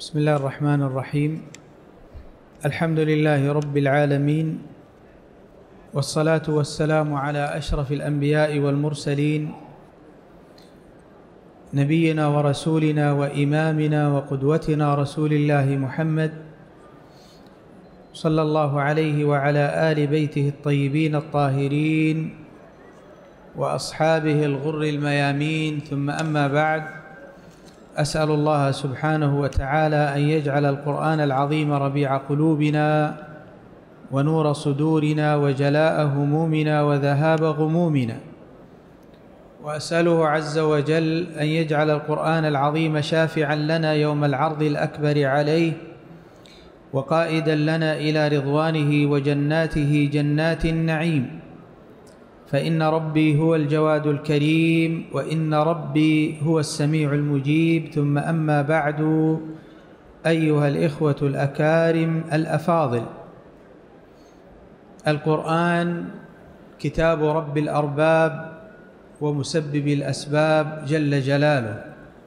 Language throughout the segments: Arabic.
بسم الله الرحمن الرحيم. الحمد لله رب العالمين، والصلاة والسلام على أشرف الأنبياء والمرسلين، نبينا ورسولنا وإمامنا وقدوتنا رسول الله محمد صلى الله عليه وعلى آل بيته الطيبين الطاهرين وأصحابه الغر الميامين، ثم أما بعد، أسأل الله سبحانه وتعالى أن يجعل القرآن العظيم ربيع قلوبنا ونور صدورنا وجلاء همومنا وذهاب غمومنا، وأسأله عز وجل أن يجعل القرآن العظيم شافعا لنا يوم العرض الأكبر عليه، وقائدا لنا إلى رضوانه وجناته جنات النعيم، فإن ربي هو الجواد الكريم، وإن ربي هو السميع المجيب. ثم أما بعد، أيها الإخوة الأكارم الأفاضل، القرآن كتاب رب الأرباب ومسبب الأسباب جل جلاله،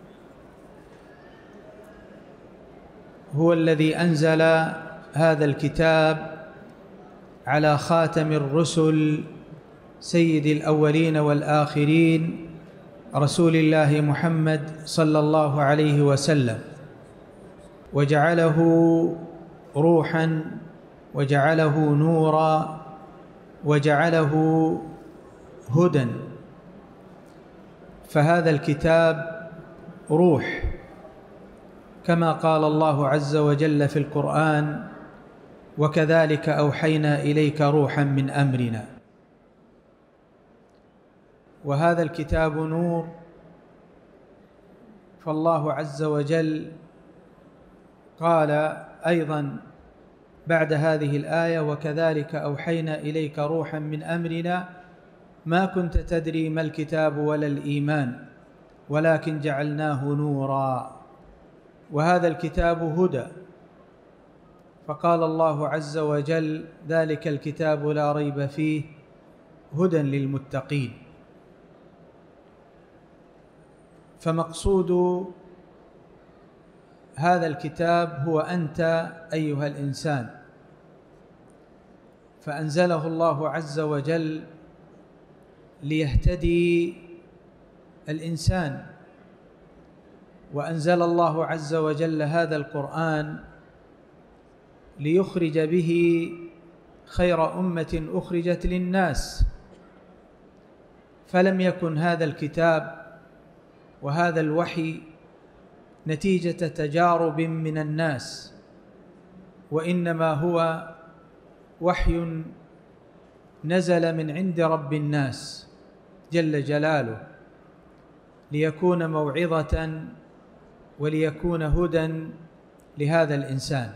هو الذي أنزل هذا الكتاب على خاتم الرسل سيد الأولين والآخرين رسول الله محمد صلى الله عليه وسلم، وجعله روحا وجعله نورا وجعله هدى. فهذا الكتاب روح، كما قال الله عز وجل في القرآن: وكذلك أوحينا إليك روحا من أمرنا. وهذا الكتاب نور، فالله عز وجل قال أيضا بعد هذه الآية: وكذلك أوحينا إليك روحا من أمرنا ما كنت تدري ما الكتاب ولا الإيمان ولكن جعلناه نورا. وهذا الكتاب هدى، فقال الله عز وجل: ذلك الكتاب لا ريب فيه هدى للمتقين. فمقصود هذا الكتاب هو أنت أيها الإنسان، فأنزله الله عز وجل ليهتدي الإنسان، وأنزل الله عز وجل هذا القرآن ليخرج به خير أمة أخرجت للناس. فلم يكن هذا الكتاب وهذا الوحي نتيجة تجارب من الناس، وإنما هو وحي نزل من عند رب الناس جل جلاله، ليكون موعظة وليكون هدى لهذا الإنسان.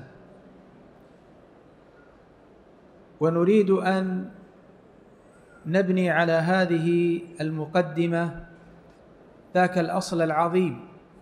ونريد أن نبني على هذه المقدمة ذاك الأصل العظيم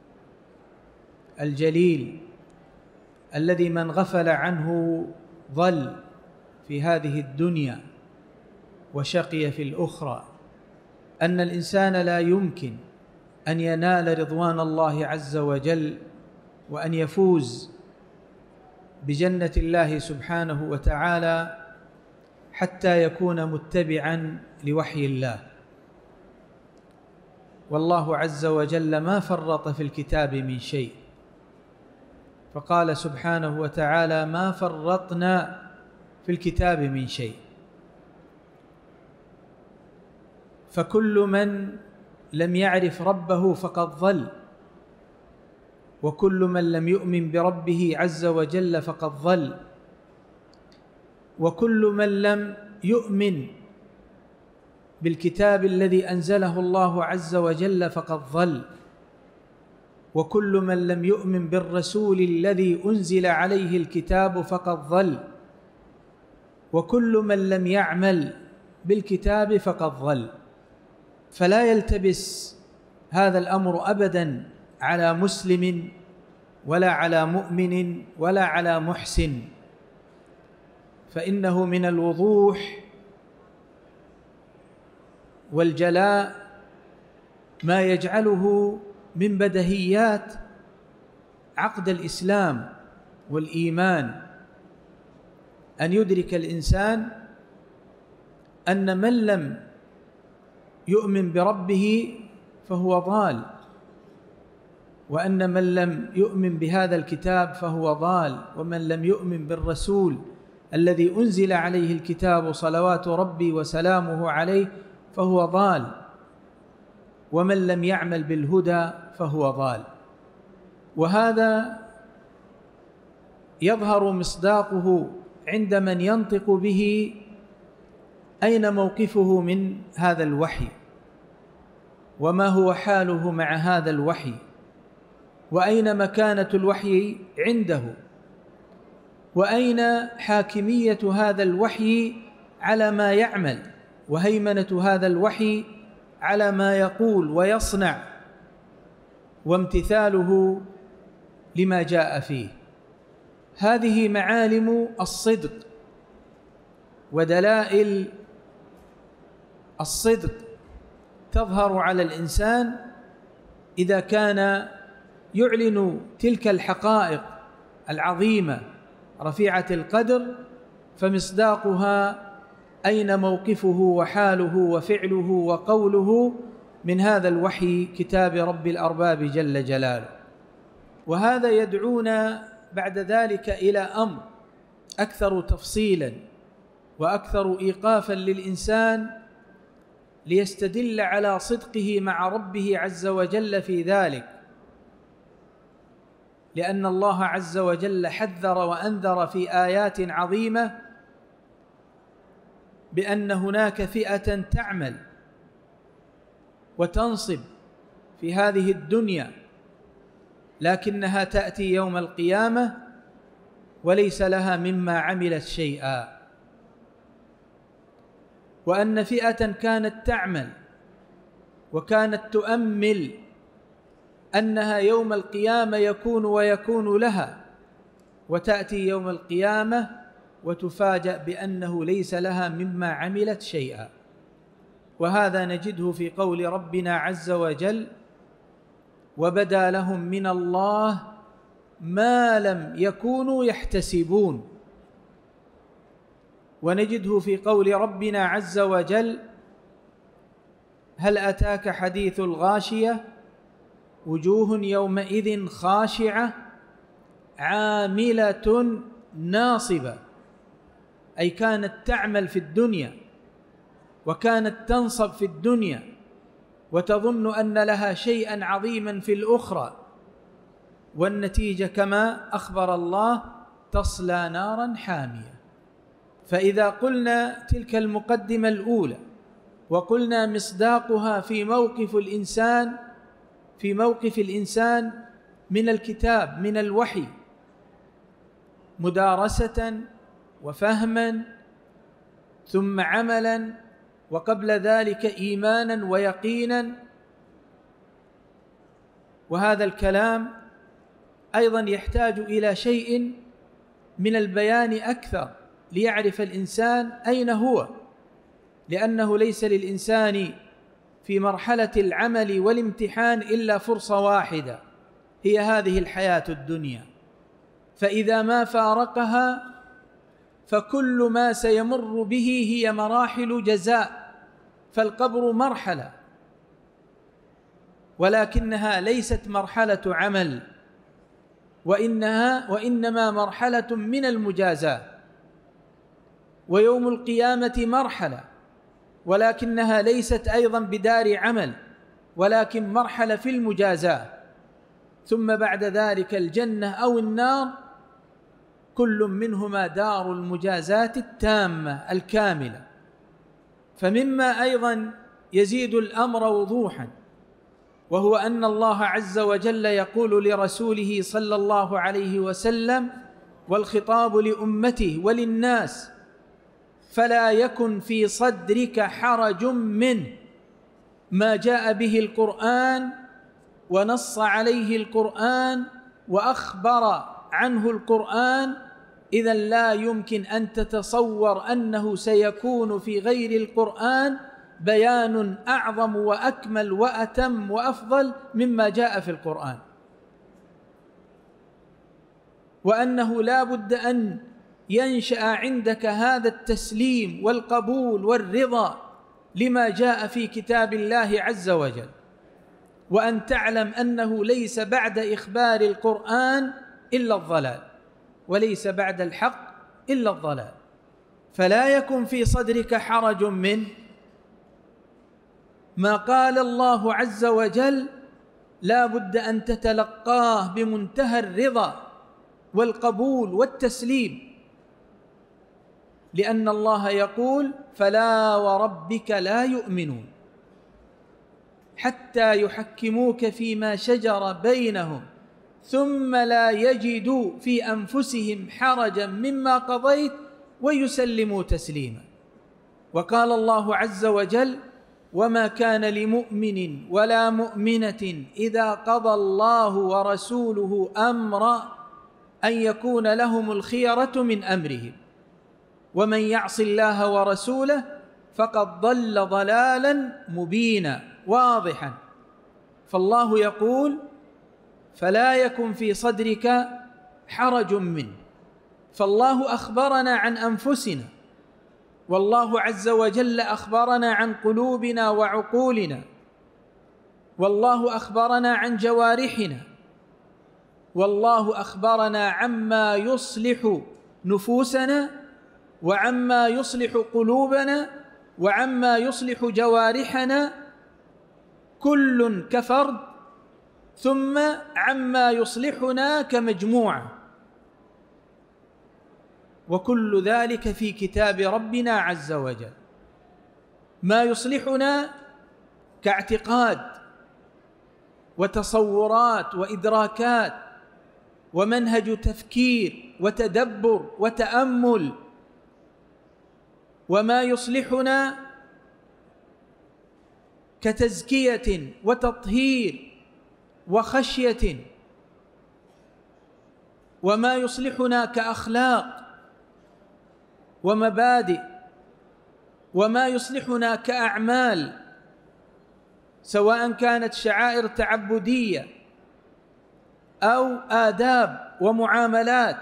الجليل الذي من غفل عنه ضل في هذه الدنيا وشقي في الأخرى، أن الإنسان لا يمكن أن ينال رضوان الله عز وجل وأن يفوز بجنة الله سبحانه وتعالى حتى يكون متبعا لوحي الله. والله عز وجل ما فرط في الكتاب من شيء، فقال سبحانه وتعالى: ما فرطنا في الكتاب من شيء. فكل من لم يعرف ربه فقد ضل، وكل من لم يؤمن بربه عز وجل فقد ضل، وكل من لم يؤمن بالكتاب الذي أنزله الله عز وجل فقد ضل، وكل من لم يؤمن بالرسول الذي أنزل عليه الكتاب فقد ضل، وكل من لم يعمل بالكتاب فقد ضل. فلا يلتبس هذا الأمر أبدا على مسلم ولا على مؤمن ولا على محسن، فإنه من الوضوح والجلاء ما يجعله من بدهيات عقد الإسلام والإيمان أن يدرك الإنسان أن من لم يؤمن بربه فهو ضال، وأن من لم يؤمن بهذا الكتاب فهو ضال، ومن لم يؤمن بالرسول الذي أنزل عليه الكتاب صلوات ربي وسلامه عليه فهو ضال، ومن لم يعمل بالهدى فهو ضال. وهذا يظهر مصداقه عند من ينطق به أين موقفه من هذا الوحي، وما هو حاله مع هذا الوحي، وأين مكانة الوحي عنده، وأين حاكمية هذا الوحي على ما يعمل، وهيمنة هذا الوحي على ما يقول ويصنع، وامتثاله لما جاء فيه. هذه معالم الصدق ودلائل الصدق تظهر على الإنسان إذا كان يعلن تلك الحقائق العظيمة رفيعة القدر، فمصداقها أين موقفه وحاله وفعله وقوله من هذا الوحي كتاب رب الأرباب جل جلاله. وهذا يدعونا بعد ذلك إلى أمر أكثر تفصيلا وأكثر إيقافا للإنسان ليستدل على صدقه مع ربه عز وجل في ذلك، لأن الله عز وجل حذر وأنذر في آيات عظيمة بأن هناك فئة تعمل وتنصب في هذه الدنيا، لكنها تأتي يوم القيامة وليس لها مما عملت شيئا، وأن فئة كانت تعمل وكانت تؤمل أنها يوم القيامة يكون لها، وتأتي يوم القيامة وتفاجأ بأنه ليس لها مما عملت شيئا. وهذا نجده في قول ربنا عز وجل: وبدا لهم من الله ما لم يكونوا يحتسبون. ونجده في قول ربنا عز وجل: هل أتاك حديث الغاشية وجوه يومئذ خاشعة عاملة ناصبة، أي كانت تعمل في الدنيا وكانت تنصب في الدنيا وتظن أن لها شيئا عظيما في الأخرى، والنتيجة كما أخبر الله: تصلى نارا حامية. فإذا قلنا تلك المقدمة الأولى وقلنا مصداقها في موقف الإنسان من الكتاب من الوحي مدارسة وفهما ثم عملا، وقبل ذلك إيمانا ويقينا، وهذا الكلام أيضا يحتاج إلى شيء من البيان أكثر ليعرف الإنسان أين هو، لأنه ليس للإنسان في مرحلة العمل والامتحان إلا فرصة واحدة، هي هذه الحياة الدنيا، فإذا ما فارقها فكل ما سيمر به هي مراحل جزاء. فالقبر مرحلة، ولكنها ليست مرحلة عمل، وإنما مرحلة من المجازاة. ويوم القيامة مرحلة، ولكنها ليست أيضا بدار عمل، ولكن مرحلة في المجازاة. ثم بعد ذلك الجنة أو النار، كل منهما دار المجازاة التامة الكاملة. فمما أيضا يزيد الأمر وضوحا وهو أن الله عز وجل يقول لرسوله صلى الله عليه وسلم، والخطاب لأمته وللناس: فلا يكن في صدرك حرج منه ما جاء به القرآن ونص عليه القرآن وأخبر عنه القرآن. إذا لا يمكن أن تتصور أنه سيكون في غير القرآن بيان أعظم وأكمل وأتم وأفضل مما جاء في القرآن. وأنه لا بد أن ينشأ عندك هذا التسليم والقبول والرضا لما جاء في كتاب الله عز وجل، وأن تعلم أنه ليس بعد إخبار القرآن إلا الضلال، وليس بعد الحق إلا الضلال. فلا يكن في صدرك حرج منه ما قال الله عز وجل، لا بد أن تتلقاه بمنتهى الرضا والقبول والتسليم، لأن الله يقول: فلا وربك لا يؤمنون حتى يحكموك فيما شجر بينهم ثم لا يجدوا في أنفسهم حرجا مما قضيت ويسلموا تسليما. وقال الله عز وجل: وما كان لمؤمن ولا مؤمنة إذا قضى الله ورسوله أمرا أن يكون لهم الخيرة من أمرهم ومن يعص الله ورسوله فقد ضل ضلالا مبينا واضحا. فالله يقول: فلا يكن في صدرك حرج منه. فالله أخبرنا عن أنفسنا، والله عز وجل أخبرنا عن قلوبنا وعقولنا، والله أخبرنا عن جوارحنا، والله أخبرنا عما يصلح نفوسنا وعما يصلح قلوبنا وعما يصلح جوارحنا كل كفرد، ثم عما يصلحنا كمجموعة، وكل ذلك في كتاب ربنا عز وجل. ما يصلحنا كاعتقاد وتصورات وإدراكات ومنهج تفكير وتدبر وتأمل، وما يصلحنا كتزكية وتطهير وخشية، وما يصلحنا كأخلاق ومبادئ، وما يصلحنا كأعمال سواء كانت شعائر تعبدية أو آداب ومعاملات،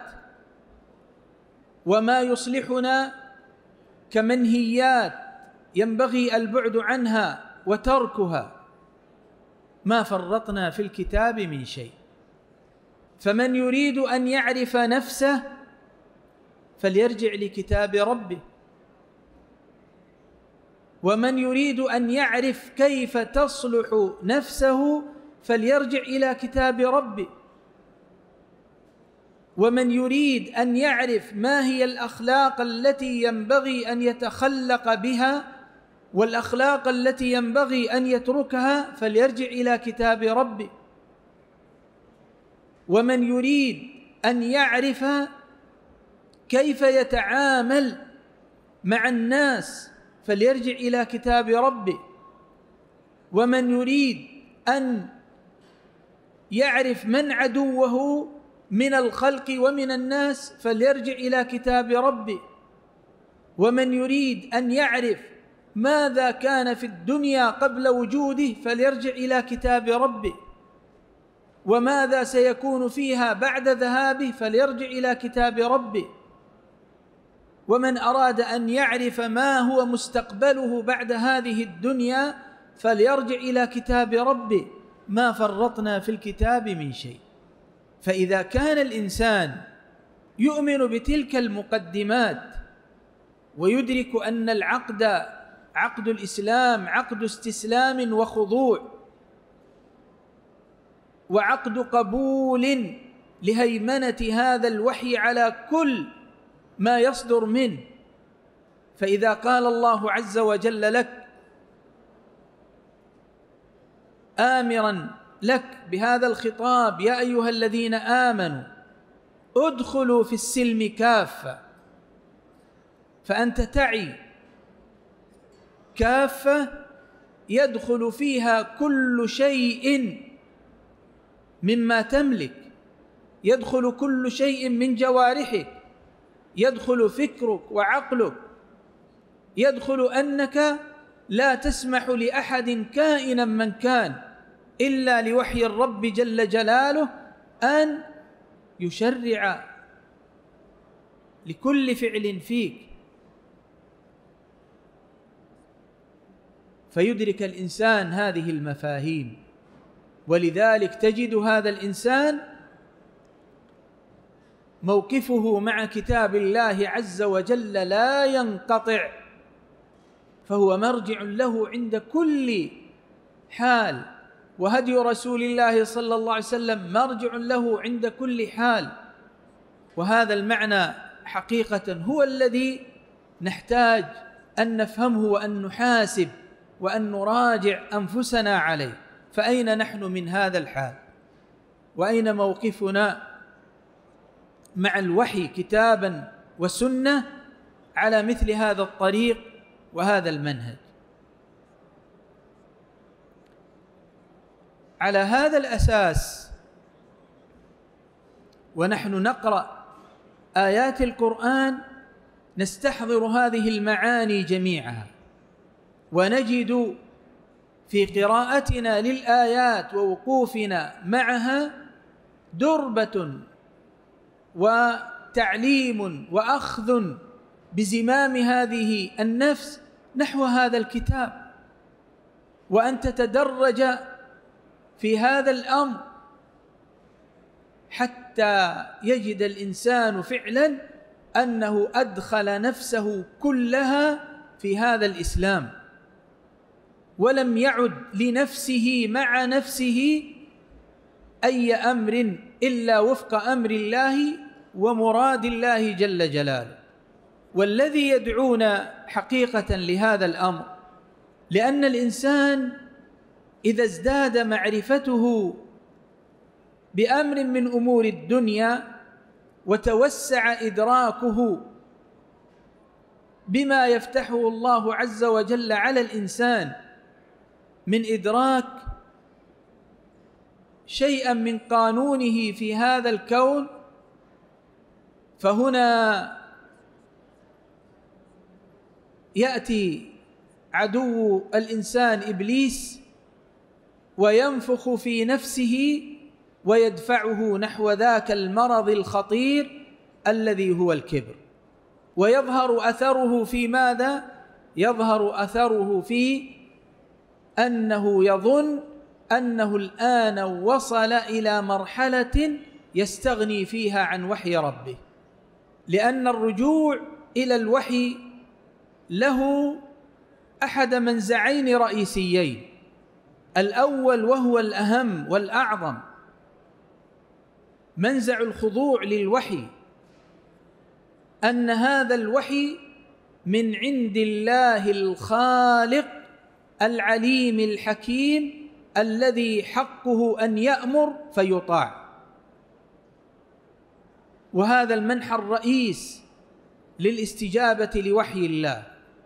وما يصلحنا كمنهيات ينبغي البعد عنها وتركها. ما فرطنا في الكتاب من شيء. فمن يريد أن يعرف نفسه فليرجع لكتاب ربه، ومن يريد أن يعرف كيف تصلح نفسه فليرجع إلى كتاب ربه، ومن يريد أن يعرف ما هي الأخلاق التي ينبغي أن يتخلق بها والأخلاق التي ينبغي أن يتركها فليرجع إلى كتاب ربه، ومن يريد أن يعرف كيف يتعامل مع الناس فليرجع إلى كتاب ربه، ومن يريد أن يعرف من عدوه من الخلق ومن الناس فليرجع إلى كتاب ربه، ومن يريد أن يعرف ماذا كان في الدنيا قبل وجوده فليرجع إلى كتاب ربه، وماذا سيكون فيها بعد ذهابه فليرجع إلى كتاب ربه، ومن أراد أن يعرف ما هو مستقبله بعد هذه الدنيا فليرجع إلى كتاب ربه. ما فرطنا في الكتاب من شيء. فإذا كان الإنسان يؤمن بتلك المقدمات ويدرك أن العقد عقد الإسلام عقد استسلام وخضوع وعقد قبول لهيمنة هذا الوحي على كل ما يصدر منه، فإذا قال الله عز وجل لك آمرا لك بهذا الخطاب: يا أيها الذين آمنوا ادخلوا في السلم كافة، فأنت تعي كافة يدخل فيها كل شيء مما تملك، يدخل كل شيء من جوارحك، يدخل فكرك وعقلك، يدخل أنك لا تسمح لأحد كائنا من كان إلا لوحي الرب جل جلاله أن يشرع لكل فعل فيك، فيدرك الإنسان هذه المفاهيم. ولذلك تجد هذا الإنسان موقفه مع كتاب الله عز وجل لا ينقطع، فهو مرجع له عند كل حال، وهدي رسول الله صلى الله عليه وسلم مرجع له عند كل حال. وهذا المعنى حقيقة هو الذي نحتاج أن نفهمه وأن نحاسب وأن نراجع أنفسنا عليه. فأين نحن من هذا الحال؟ وأين موقفنا مع الوحي كتابا وسنة على مثل هذا الطريق وهذا المنهج؟ على هذا الأساس ونحن نقرأ آيات القرآن نستحضر هذه المعاني جميعها، ونجد في قراءتنا للآيات ووقوفنا معها دربة وتعليم وأخذ بزمام هذه النفس نحو هذا الكتاب، وأن تتدرج في هذا الأمر حتى يجد الإنسان فعلا أنه أدخل نفسه كلها في هذا الإسلام، ولم يعد لنفسه مع نفسه أي أمر إلا وفق أمر الله ومراد الله جل جلاله. والذي يدعونا حقيقة لهذا الأمر لأن الإنسان إذا ازداد معرفته بأمر من أمور الدنيا وتوسع إدراكه بما يفتحه الله عز وجل على الإنسان من إدراك شيئا من قانونه في هذا الكون، فهنا يأتي عدو الإنسان إبليس وينفخ في نفسه ويدفعه نحو ذاك المرض الخطير الذي هو الكبر. ويظهر أثره في ماذا؟ يظهر أثره في أنه يظن أنه الآن وصل إلى مرحلة يستغني فيها عن وحي ربه، لأن الرجوع إلى الوحي له أحد منزعين رئيسيين: الأول وهو الأهم والأعظم منزع الخضوع للوحي، أن هذا الوحي من عند الله الخالق العليم الحكيم الذي حقه أن يأمر فيطاع. وهذا المنحى الرئيس للاستجابة لوحي الله،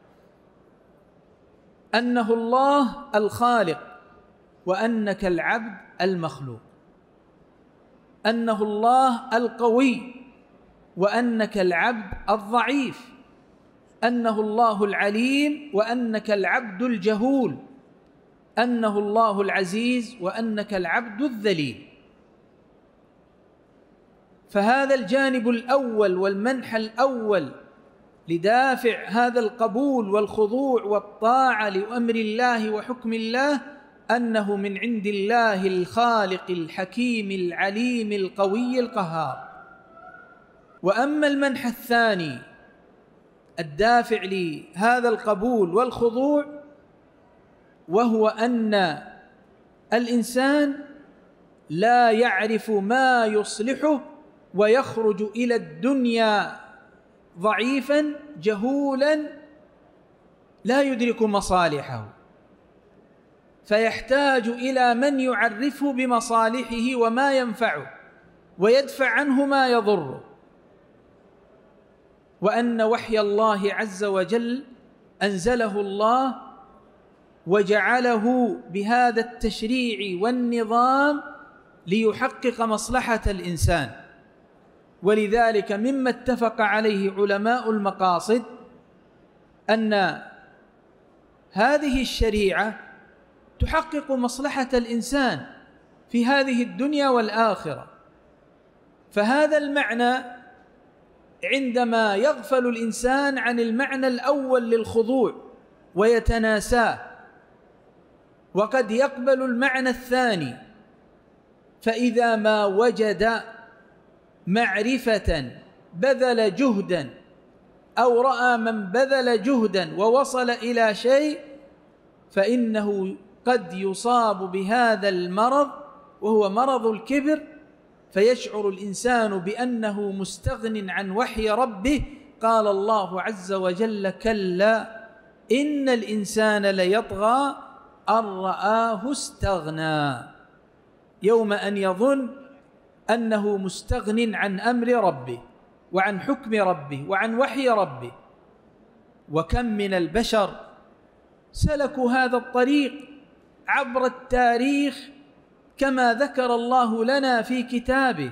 أنه الله الخالق وأنك العبد المخلوق، أنه الله القوي وأنك العبد الضعيف، أنه الله العليم وأنك العبد الجهول، أنه الله العزيز وأنك العبد الذليل. فهذا الجانب الأول والمنحى الأول لدافع هذا القبول والخضوع والطاعة لأمر الله وحكم الله، أنه من عند الله الخالق الحكيم العليم القوي القهار. وأما المنحى الثاني الدافع لهذا القبول والخضوع، وهو أن الإنسان لا يعرف ما يصلحه ويخرج إلى الدنيا ضعيفا جهولا لا يدرك مصالحه، فيحتاج إلى من يعرفه بمصالحه وما ينفعه ويدفع عنه ما يضره. وأن وحي الله عز وجل أنزله الله وجعله بهذا التشريع والنظام ليحقق مصلحة الإنسان. ولذلك مما اتفق عليه علماء المقاصد أن هذه الشريعة تحقق مصلحة الإنسان في هذه الدنيا والآخرة. فهذا المعنى عندما يغفل الإنسان عن المعنى الأول للخضوع ويتناساه، وقد يقبل المعنى الثاني، فإذا ما وجد معرفة بذل جهدا أو رأى من بذل جهدا ووصل إلى شيء، فإنه قد يصاب بهذا المرض وهو مرض الكبر، فيشعر الإنسان بأنه مستغن عن وحي ربه. قال الله عز وجل: كلا إن الإنسان ليطغى أن رآه استغنى، يوم أن يظن أنه مستغن عن أمر ربه وعن حكم ربه وعن وحي ربه. وكم من البشر سلكوا هذا الطريق عبر التاريخ كما ذكر الله لنا في كتابه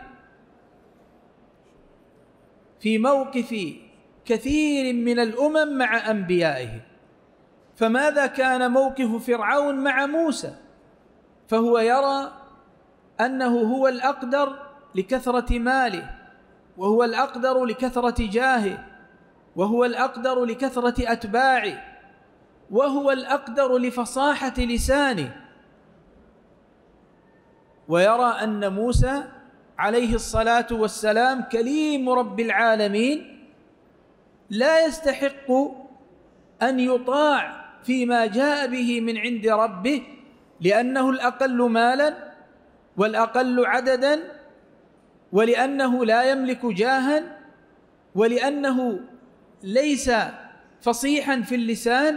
في موقف كثير من الأمم مع أنبيائهم. فماذا كان موقف فرعون مع موسى؟ فهو يرى أنه هو الأقدر لكثرة ماله، وهو الأقدر لكثرة جاهه، وهو الأقدر لكثرة أتباعه، وهو الأقدر لفصاحة لسانه، ويرى أن موسى عليه الصلاة والسلام كليم رب العالمين لا يستحق أن يطاع فيما جاء به من عند ربه، لأنه الأقل مالا والأقل عددا، ولأنه لا يملك جاها، ولأنه ليس فصيحا في اللسان،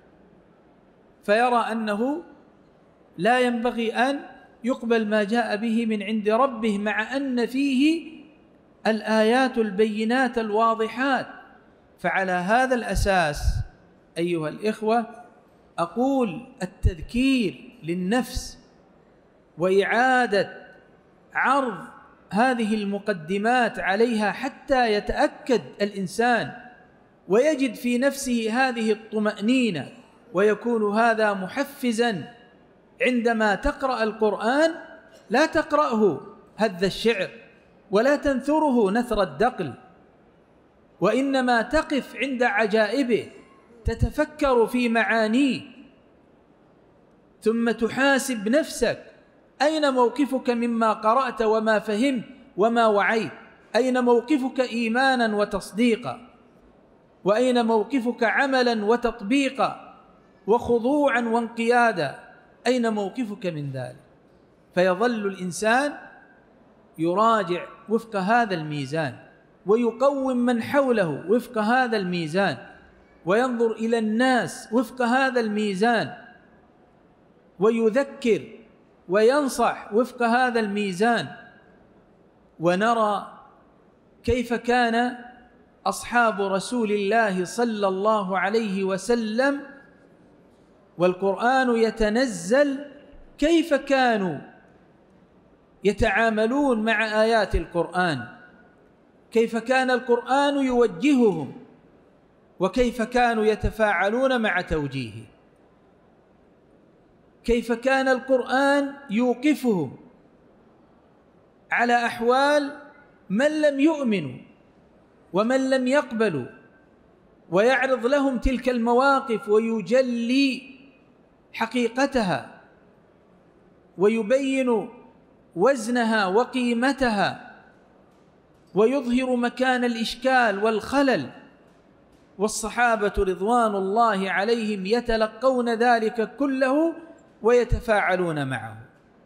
فيرى أنه لا ينبغي أن يقبل ما جاء به من عند ربه، مع أن فيه الآيات البينات الواضحات. فعلى هذا الأساس أيها الإخوة أقول التذكير للنفس وإعادة عرض هذه المقدمات عليها حتى يتأكد الإنسان ويجد في نفسه هذه الطمأنينة، ويكون هذا محفزا عندما تقرأ القرآن. لا تقرأه هذ الشعر ولا تنثره نثر الدقل، وإنما تقف عند عجائبه، تتفكر في معانيه، ثم تحاسب نفسك: أين موقفك مما قرأت وما فهمت وما وعيت؟ أين موقفك إيمانا وتصديقا؟ وأين موقفك عملا وتطبيقا وخضوعا وانقيادا؟ أين موقفك من ذلك؟ فيظل الإنسان يراجع وفق هذا الميزان، ويقوم من حوله وفق هذا الميزان، وينظر إلى الناس وفق هذا الميزان، ويذكر وينصح وفق هذا الميزان. ونرى كيف كان أصحاب رسول الله صلى الله عليه وسلم والقرآن يتنزل، كيف كانوا يتعاملون مع آيات القرآن، كيف كان القرآن يوجههم، وكيف كانوا يتفاعلون مع توجيهه، كيف كان القرآن يوقفهم على أحوال من لم يؤمنوا ومن لم يقبلوا، ويعرض لهم تلك المواقف ويجلي حقيقتها ويبين وزنها وقيمتها، ويظهر مكان الإشكال والخلل. والصحابة رضوان الله عليهم يتلقون ذلك كله ويتفاعلون معه.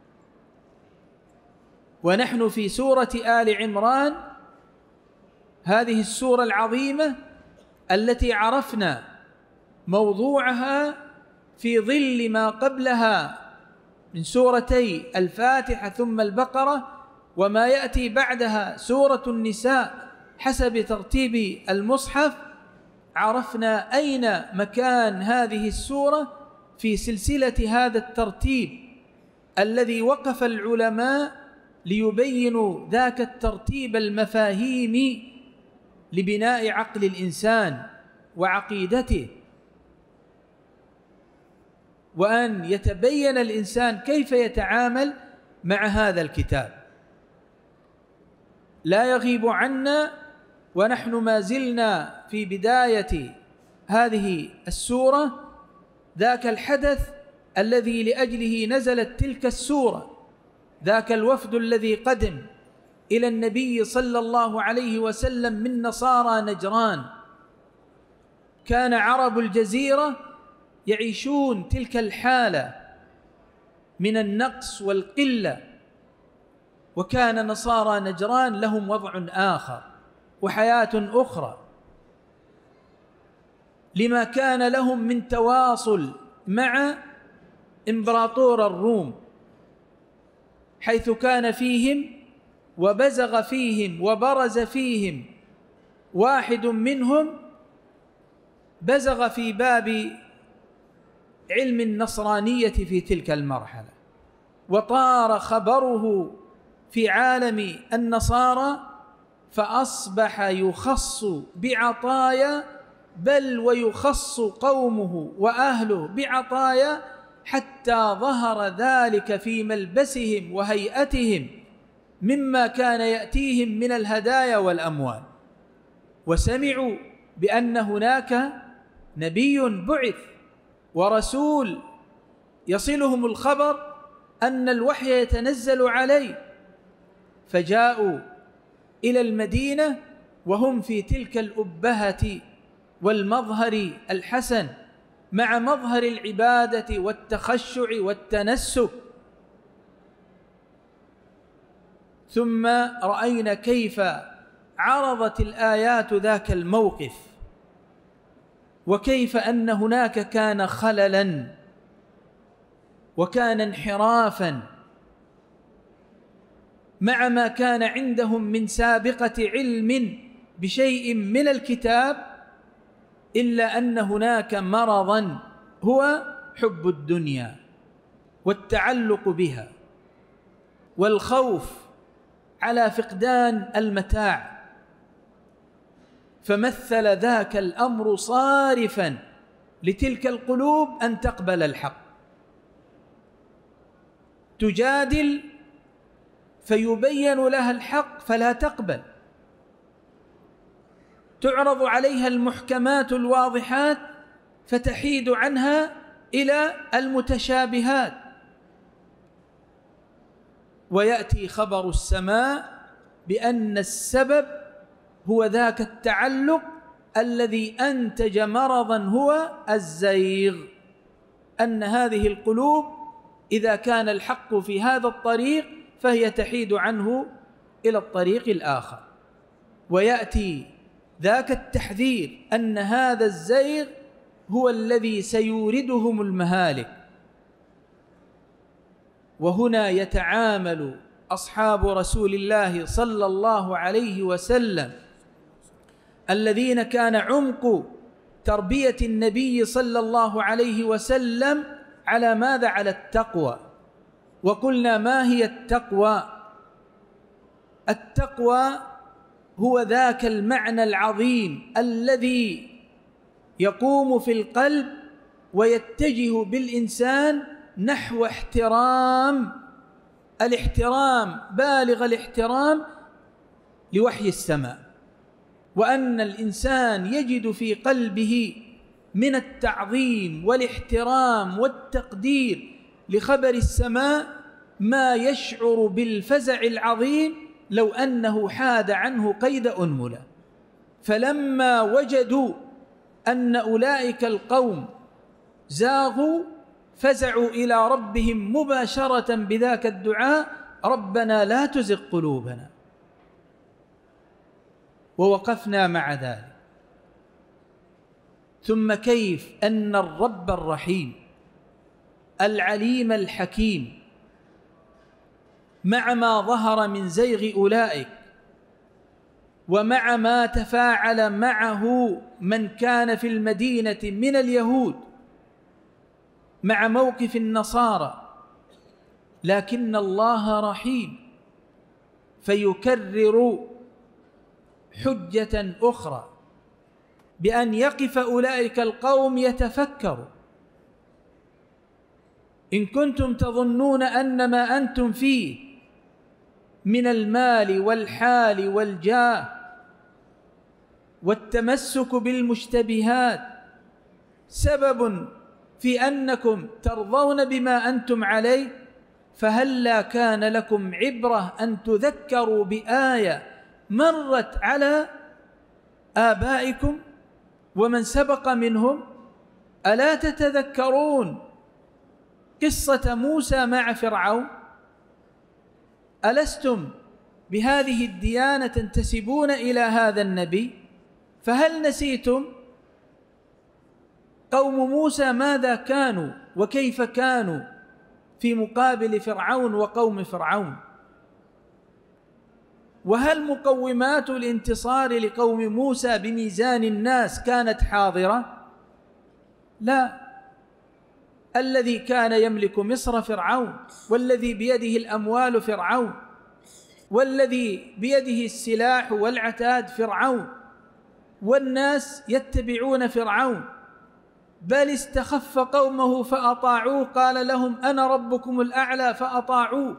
ونحن في سورة آل عمران، هذه السورة العظيمة التي عرفنا موضوعها في ظل ما قبلها من سورتي الفاتحة ثم البقرة، وما يأتي بعدها سورة النساء حسب ترتيب المصحف، عرفنا أين مكان هذه السورة في سلسلة هذا الترتيب الذي وقف العلماء ليبينوا ذاك الترتيب المفاهيمي لبناء عقل الإنسان وعقيدته، وأن يتبين الإنسان كيف يتعامل مع هذا الكتاب. لا يغيب عنا ونحن ما زلنا في بداية هذه السورة، ذاك الحدث الذي لأجله نزلت تلك السورة، ذاك الوفد الذي قدم إلى النبي صلى الله عليه وسلم من نصارى نجران. كان عرب الجزيرة يعيشون تلك الحالة من النقص والقلة، وكان نصارى نجران لهم وضع آخر وحياة أخرى، لما كان لهم من تواصل مع إمبراطور الروم، حيث كان فيهم وبزغ فيهم وبرز فيهم واحد منهم بزغ في باب علم النصرانية في تلك المرحلة، وطار خبره في عالم النصارى، فأصبح يخص بعطايا، بل ويخص قومه وأهله بعطايا، حتى ظهر ذلك في ملبسهم وهيئتهم مما كان يأتيهم من الهدايا والأموال. وسمعوا بأن هناك نبي بعث ورسول يصلهم الخبر أن الوحي يتنزل عليه، فجاءوا إلى المدينة وهم في تلك الأبهة والمظهر الحسن، مع مظهر العبادة والتخشع والتنسك. ثم رأينا كيف عرضت الآيات ذاك الموقف، وكيف أن هناك كان خللاً وكان انحرافاً مع ما كان عندهم من سابقة علم بشيء من الكتاب، إلا أن هناك مرضاً هو حب الدنيا والتعلق بها والخوف على فقدان المتاع، فمثل ذاك الأمر صارفاً لتلك القلوب أن تقبل الحق. تجادل فيبين لها الحق فلا تقبل، تعرض عليها المحكمات الواضحات فتحيد عنها إلى المتشابهات. ويأتي خبر السماء بأن السبب هو ذاك التعلق الذي أنتج مرضا هو الزيغ، أن هذه القلوب إذا كان الحق في هذا الطريق فهي تحيد عنه إلى الطريق الآخر. ويأتي ذاك التحذير أن هذا الزيغ هو الذي سيوردهم المهالك. وهنا يتعامل أصحاب رسول الله صلى الله عليه وسلم الذين كان عمق تربية النبي صلى الله عليه وسلم على ماذا؟ على التقوى. وقلنا ما هي التقوى؟ التقوى هو ذاك المعنى العظيم الذي يقوم في القلب ويتجه بالإنسان نحو الاحترام بالغ الاحترام لوحي السماء، وأن الإنسان يجد في قلبه من التعظيم والاحترام والتقدير لخبر السماء ما يشعر بالفزع العظيم لو أنه حاد عنه قيد أنملة. فلما وجدوا أن أولئك القوم زاغوا فزعوا إلى ربهم مباشرة بذاك الدعاء: ربنا لا تزغ قلوبنا. ووقفنا مع ذلك. ثم كيف أن الرب الرحيم العليم الحكيم مع ما ظهر من زيغ أولئك ومع ما تفاعل معه من كان في المدينة من اليهود مع موقف النصارى، لكن الله رحيم فيكرر حجة أخرى بأن يقف أولئك القوم يتفكروا: إن كنتم تظنون أن ما أنتم فيه من المال والحال والجاه والتمسك بالمشتبهات سبب في أنكم ترضون بما أنتم عليه، فهلا كان لكم عبرة أن تذكروا بآية مرت على آبائكم ومن سبق منهم؟ ألا تتذكرون قصة موسى مع فرعون؟ ألستم بهذه الديانة تنتسبون إلى هذا النبي؟ فهل نسيتم قوم موسى ماذا كانوا وكيف كانوا في مقابل فرعون وقوم فرعون؟ وهل مقومات الانتصار لقوم موسى بميزان الناس كانت حاضرة؟ لا، الذي كان يملك مصر فرعون، والذي بيده الأموال فرعون، والذي بيده السلاح والعتاد فرعون، والناس يتبعون فرعون، بل استخف قومه فأطاعوه، قال لهم أنا ربكم الأعلى فأطاعوه.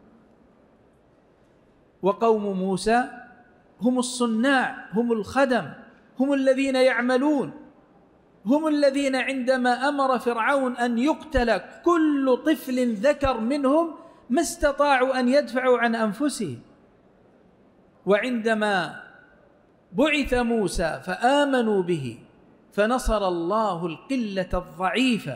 وقوم موسى هم الصناع، هم الخدم، هم الذين يعملون، هم الذين عندما أمر فرعون أن يقتل كل طفل ذكر منهم ما استطاعوا أن يدفعوا عن أنفسهم. وعندما بعث موسى فآمنوا به فنصر الله القلة الضعيفة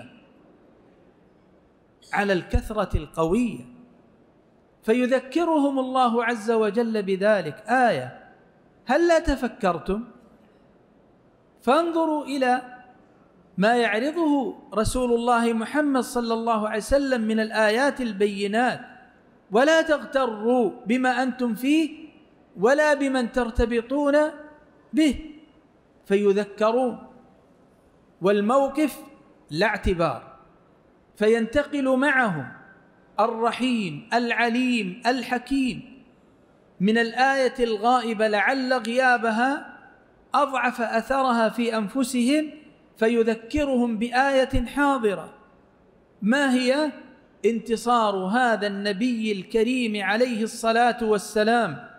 على الكثرة القوية. فيذكرهم الله عز وجل بذلك آية: هل لا تفكرتم؟ فانظروا إلى ما يعرضه رسول الله محمد صلى الله عليه وسلم من الآيات البينات، ولا تغتروا بما أنتم فيه ولا بمن ترتبطون به، فيذكرون، والموقف لا اعتبار، فينتقل معهم الرحيم العليم الحكيم من الآية الغائبة لعل غيابها أضعف أثرها في أنفسهم، فيذكرهم بآية حاضرة. ما هي؟ انتصار هذا النبي الكريم عليه الصلاة والسلام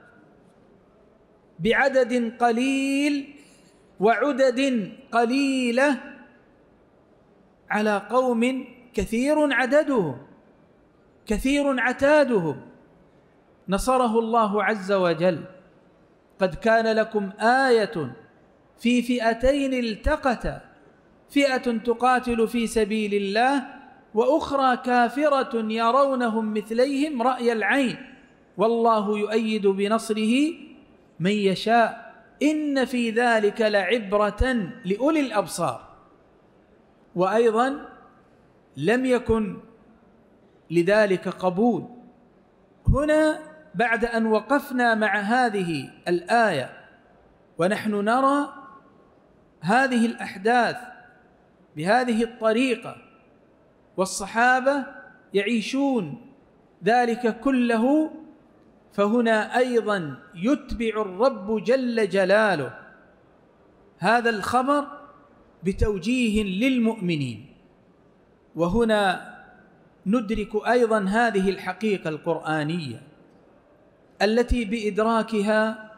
بعدد قليل وعدد قليلة على قوم كثير عددهم كثير عتادهم، نصره الله عز وجل. قد كان لكم آية في فئتين التقتا، فئة تقاتل في سبيل الله وأخرى كافرة يرونهم مثليهم رأي العين، والله يؤيد بنصره من يشاء، إن في ذلك لعبرة لأولي الأبصار. وأيضا لم يكن لذلك قبول. هنا بعد أن وقفنا مع هذه الآية ونحن نرى هذه الأحداث بهذه الطريقة والصحابة يعيشون ذلك كله، فهنا أيضا يتبع الرب جل جلاله هذا الخبر بتوجيه للمؤمنين. وهنا ندرك أيضا هذه الحقيقة القرآنية التي بإدراكها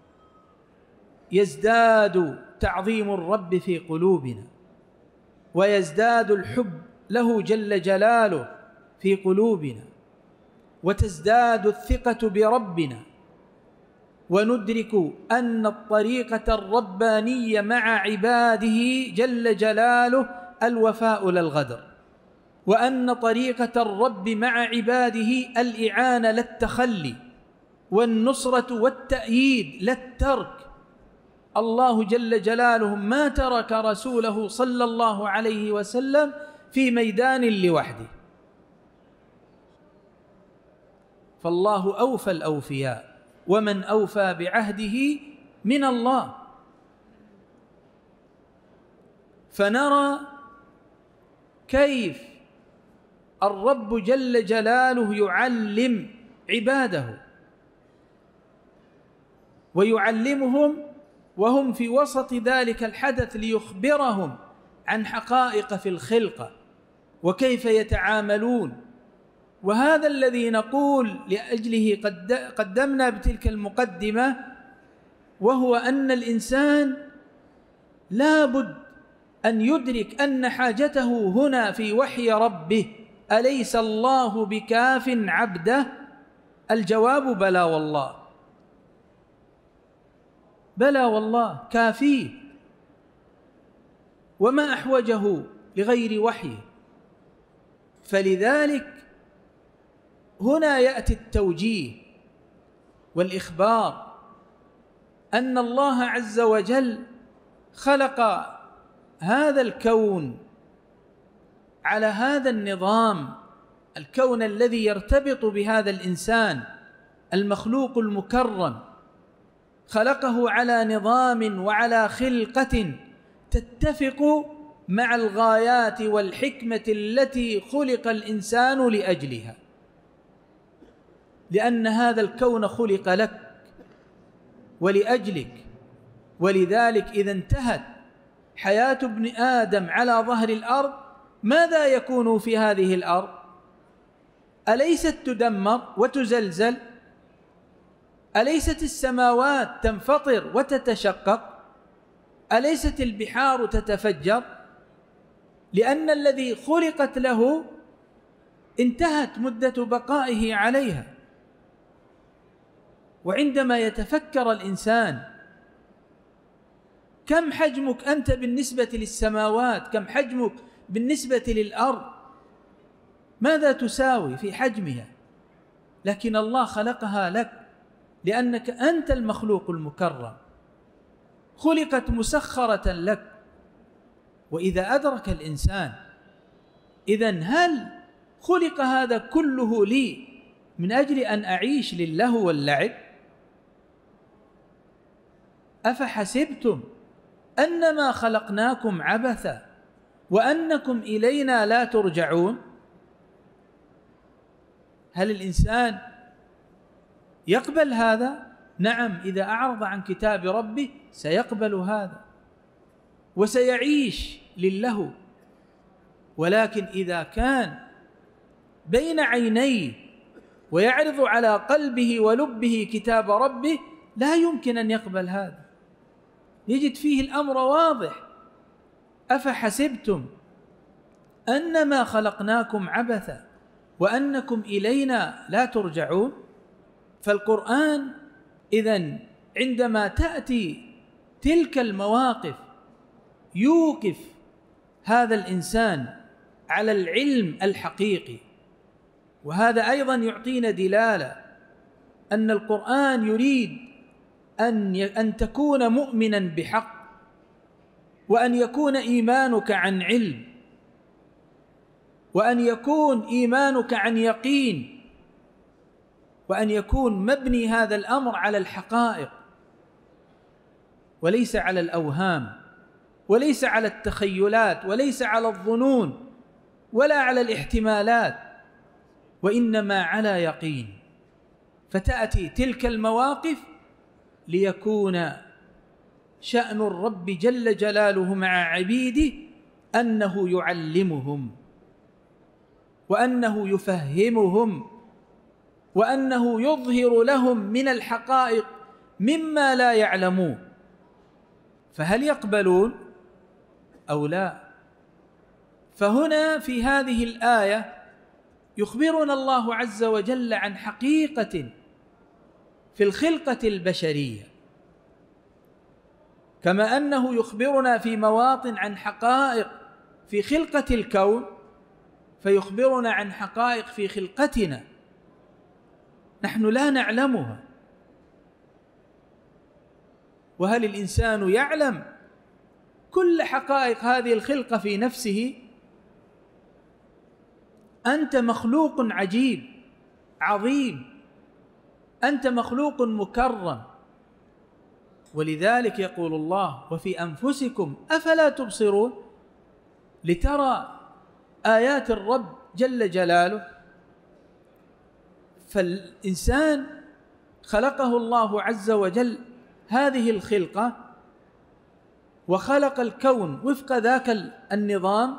يزداد تعظيم الرب في قلوبنا، ويزداد الحب له جل جلاله في قلوبنا، وتزداد الثقة بربنا، وندرك أن الطريقة الربانية مع عباده جل جلاله الوفاء لا الغدر، وأن طريقة الرب مع عباده الإعانة لا التخلي، والنصرة والتأييد لا الترك. الله جل جلاله ما ترك رسوله صلى الله عليه وسلم في ميدان لوحده، فالله أوفى الأوفياء، ومن أوفى بعهده من الله. فنرى كيف الرب جل جلاله يعلم عباده، ويعلمهم وهم في وسط ذلك الحدث ليخبرهم عن حقائق في الخلقة وكيف يتعاملون. وهذا الذي نقول لأجله قدمنا بتلك المقدمة وهو أن الإنسان لا بد أن يدرك أن حاجته هنا في وحي ربه. أليس الله بكاف عبده؟ الجواب بلى والله، بلى والله كافيه، وما أحوجه لغير وحيه. فلذلك هنا يأتي التوجيه والإخبار أن الله عز وجل خلق هذا الكون على هذا النظام، الكون الذي يرتبط بهذا الإنسان المخلوق المكرم، خلقه على نظام وعلى خلقة تتفق مع الغايات والحكمة التي خلق الإنسان لأجلها، لأن هذا الكون خلق لك ولأجلك. ولذلك إذا انتهت حياة ابن آدم على ظهر الأرض ماذا يكون في هذه الأرض؟ أليست تدمر وتزلزل؟ أليست السماوات تنفطر وتتشقق؟ أليست البحار تتفجر؟ لأن الذي خلقت له انتهت مدة بقائه عليها. وعندما يتفكر الإنسان كم حجمك أنت بالنسبة للسماوات، كم حجمك بالنسبة للأرض، ماذا تساوي في حجمها؟ لكن الله خلقها لك لأنك أنت المخلوق المكرم، خلقت مسخرة لك. وإذا أدرك الإنسان إذن هل خلق هذا كله لي من أجل أن أعيش للهو واللعب؟ أفحسبتم أنما خلقناكم عبثا وأنكم إلينا لا ترجعون؟ هل الإنسان يقبل هذا؟ نعم، إذا أعرض عن كتاب ربه سيقبل هذا وسيعيش للهو. ولكن إذا كان بين عينيه ويعرض على قلبه ولبه كتاب ربه لا يمكن أن يقبل هذا، يجد فيه الأمر واضح. أفحسبتم أنما خلقناكم عبثا وأنكم إلينا لا ترجعون؟ فالقرآن إذن عندما تأتي تلك المواقف يوقف هذا الإنسان على العلم الحقيقي. وهذا أيضا يعطينا دلالة أن القرآن يريد أن تكون مؤمنا بحق، وأن يكون إيمانك عن علم، وأن يكون إيمانك عن يقين، وأن يكون مبني هذا الأمر على الحقائق وليس على الأوهام، وليس على التخيلات، وليس على الظنون، ولا على الاحتمالات، وإنما على يقين. فتأتي تلك المواقف ليكون شأن الرب جل جلاله مع عبيده أنه يعلمهم، وأنه يفهمهم، وأنه يظهر لهم من الحقائق مما لا يعلمون. فهل يقبلون أو لا؟ فهنا في هذه الآية يخبرنا الله عز وجل عن حقيقة في الخلقة البشرية، كما أنه يخبرنا في مواطن عن حقائق في خلقة الكون، فيخبرنا عن حقائق في خلقتنا نحن لا نعلمها. وهل الإنسان يعلم كل حقائق هذه الخلقة في نفسه؟ أنت مخلوق عجيب عظيم، أنت مخلوق مكرم. ولذلك يقول الله: وفي أنفسكم أفلا تبصرون، لترى آيات الرب جل جلاله. فالإنسان خلقه الله عز وجل هذه الخلقة، وخلق الكون وفق ذاك النظام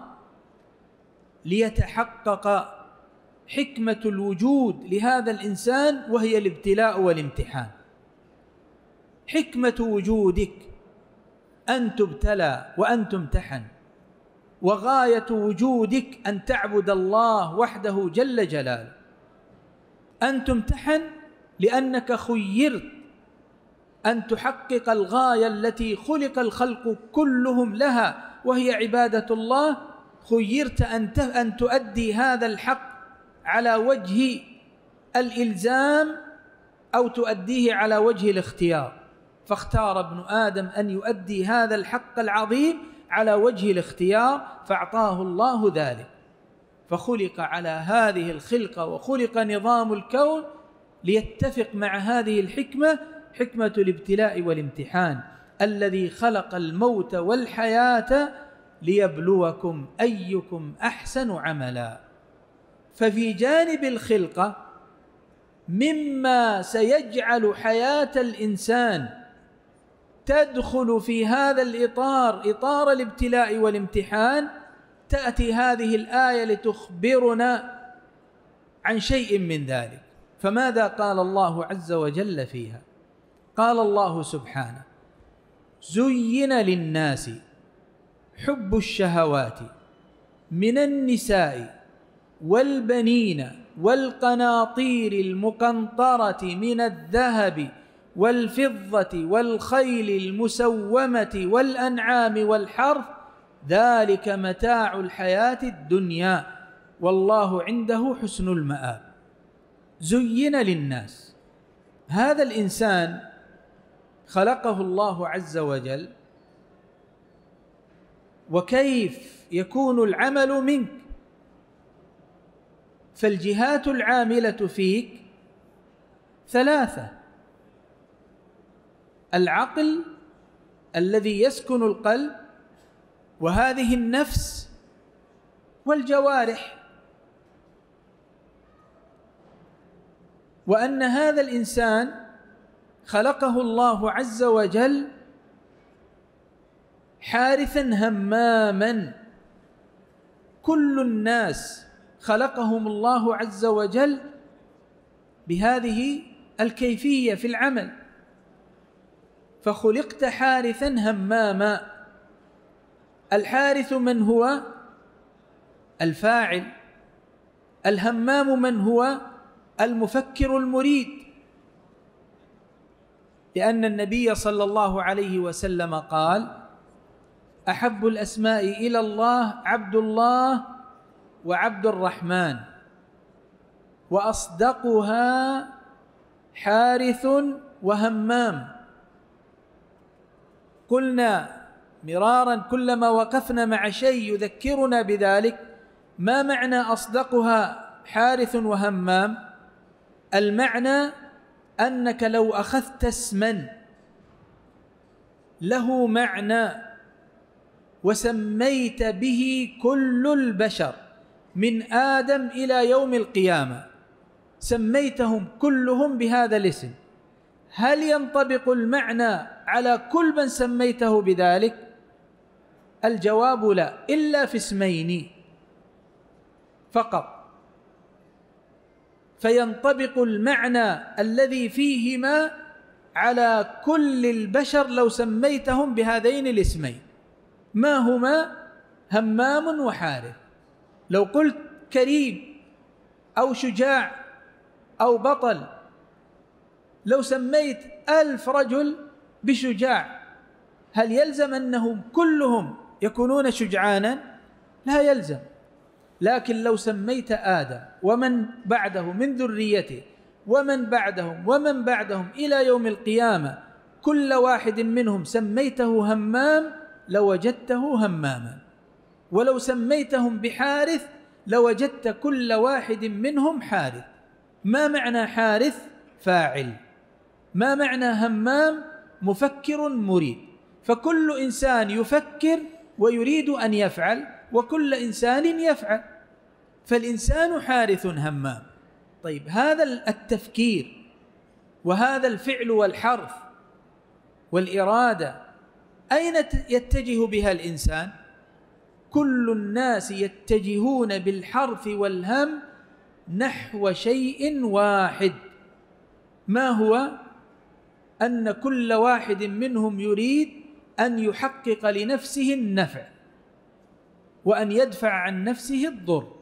ليتحقق حكمة الوجود لهذا الإنسان، وهي الابتلاء والامتحان. حكمة وجودك أن تبتلى وأن تمتحن، وغاية وجودك أن تعبد الله وحده جل جلاله. أن تمتحن لأنك خيرت أن تحقق الغاية التي خلق الخلق كلهم لها، وهي عبادة الله. خيرت أن تؤدي هذا الحق على وجه الإلزام أو تؤديه على وجه الاختيار، فاختار ابن آدم أن يؤدي هذا الحق العظيم على وجه الاختيار، فأعطاه الله ذلك. فخلق على هذه الخلقة، وخلق نظام الكون ليتفق مع هذه الحكمة، حكمة الابتلاء والامتحان، الذي خلق الموت والحياة ليبلوكم أيكم أحسن عملا. ففي جانب الخلقة مما سيجعل حياة الإنسان تدخل في هذا الإطار، إطار الابتلاء والامتحان، تأتي هذه الآية لتخبرنا عن شيء من ذلك. فماذا قال الله عز وجل فيها؟ قال الله سبحانه: زين للناس حب الشهوات من النساء والبنين والقناطير المقنطرة من الذهب والفضة والخيل المسومة والأنعام والحرث، ذلك متاع الحياة الدنيا والله عنده حسن المآب. زين للناس، هذا الإنسان خلقه الله عز وجل، وكيف يكون العمل منك؟ فالجهات العاملة فيك ثلاثة: العقل الذي يسكن القلب، وهذه النفس، والجوارح. وأن هذا الإنسان خلقه الله عز وجل حارثا هماما. كل الناس خلقهم الله عز وجل بهذه الكيفية في العمل، فخلقت حارثا هماما. الحارث من هو؟ الفاعل. الهمام من هو؟ المفكر المريد. لأن النبي صلى الله عليه وسلم قال: أحب الأسماء إلى الله عبد الله وعبد الرحمن، وأصدقها حارث وهمام. قلنا مرارا كلما وقفنا مع شيء يذكرنا بذلك: ما معنى أصدقها حارث وهمام؟ المعنى أنك لو أخذت اسما له معنى وسميت به كل البشر من آدم إلى يوم القيامة، سميتهم كلهم بهذا الاسم، هل ينطبق المعنى على كل من سميته بذلك؟ الجواب لا، إلا في اسمين فقط، فينطبق المعنى الذي فيهما على كل البشر لو سميتهم بهذين الاسمين. ما هما؟ همام وحارث. لو قلت كريم أو شجاع أو بطل، لو سميت 1000 رجل بشجاع، هل يلزم أنهم كلهم يكونون شجعانا؟ لا يلزم. لكن لو سميت آدم ومن بعده من ذريته ومن بعدهم ومن بعدهم إلى يوم القيامة كل واحد منهم سميته همام لوجدته هماما، ولو سميتهم بحارث لوجدت كل واحد منهم حارث. ما معنى حارث؟ فاعل. ما معنى همام؟ مفكر مريد. فكل إنسان يفكر ويريد أن يفعل، وكل إنسان يفعل، فالإنسان حارث همام. طيب، هذا التفكير وهذا الفعل والحرف والإرادة أين يتجه بها الإنسان؟ كل الناس يتجهون بالحرف والهم نحو شيء واحد. ما هو؟ أن كل واحد منهم يريد أن يحقق لنفسه النفع وأن يدفع عن نفسه الضر.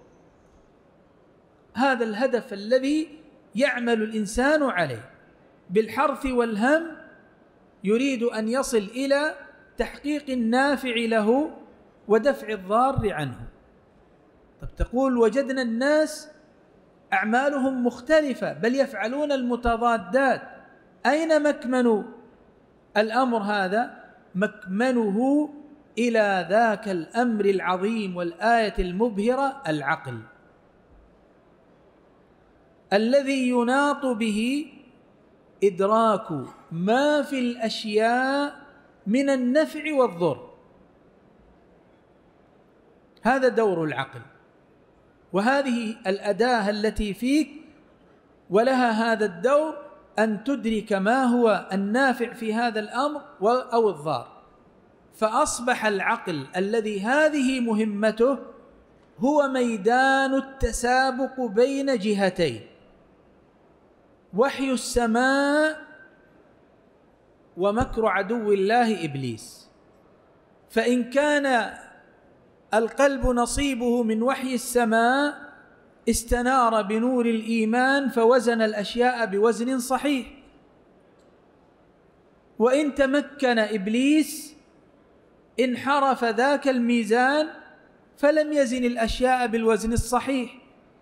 هذا الهدف الذي يعمل الإنسان عليه بالحرث والهم، يريد أن يصل إلى تحقيق النافع له ودفع الضار عنه. طب تقول وجدنا الناس أعمالهم مختلفة بل يفعلون المتضادات، أين مكمن الأمر هذا؟ مكمنه إلى ذاك الأمر العظيم والآية المبهرة، العقل الذي يناط به إدراك ما في الأشياء من النفع والضر. هذا دور العقل، وهذه الأداة التي فيك ولها هذا الدور، أن تدرك ما هو النافع في هذا الأمر أو الضار. فأصبح العقل الذي هذه مهمته هو ميدان التسابق بين جهتين: وحي السماء ومكر عدو الله إبليس. فإن كان القلب نصيبه من وحي السماء استنار بنور الإيمان فوزن الأشياء بوزن صحيح، وإن تمكن إبليس انحرف ذاك الميزان فلم يزن الأشياء بالوزن الصحيح.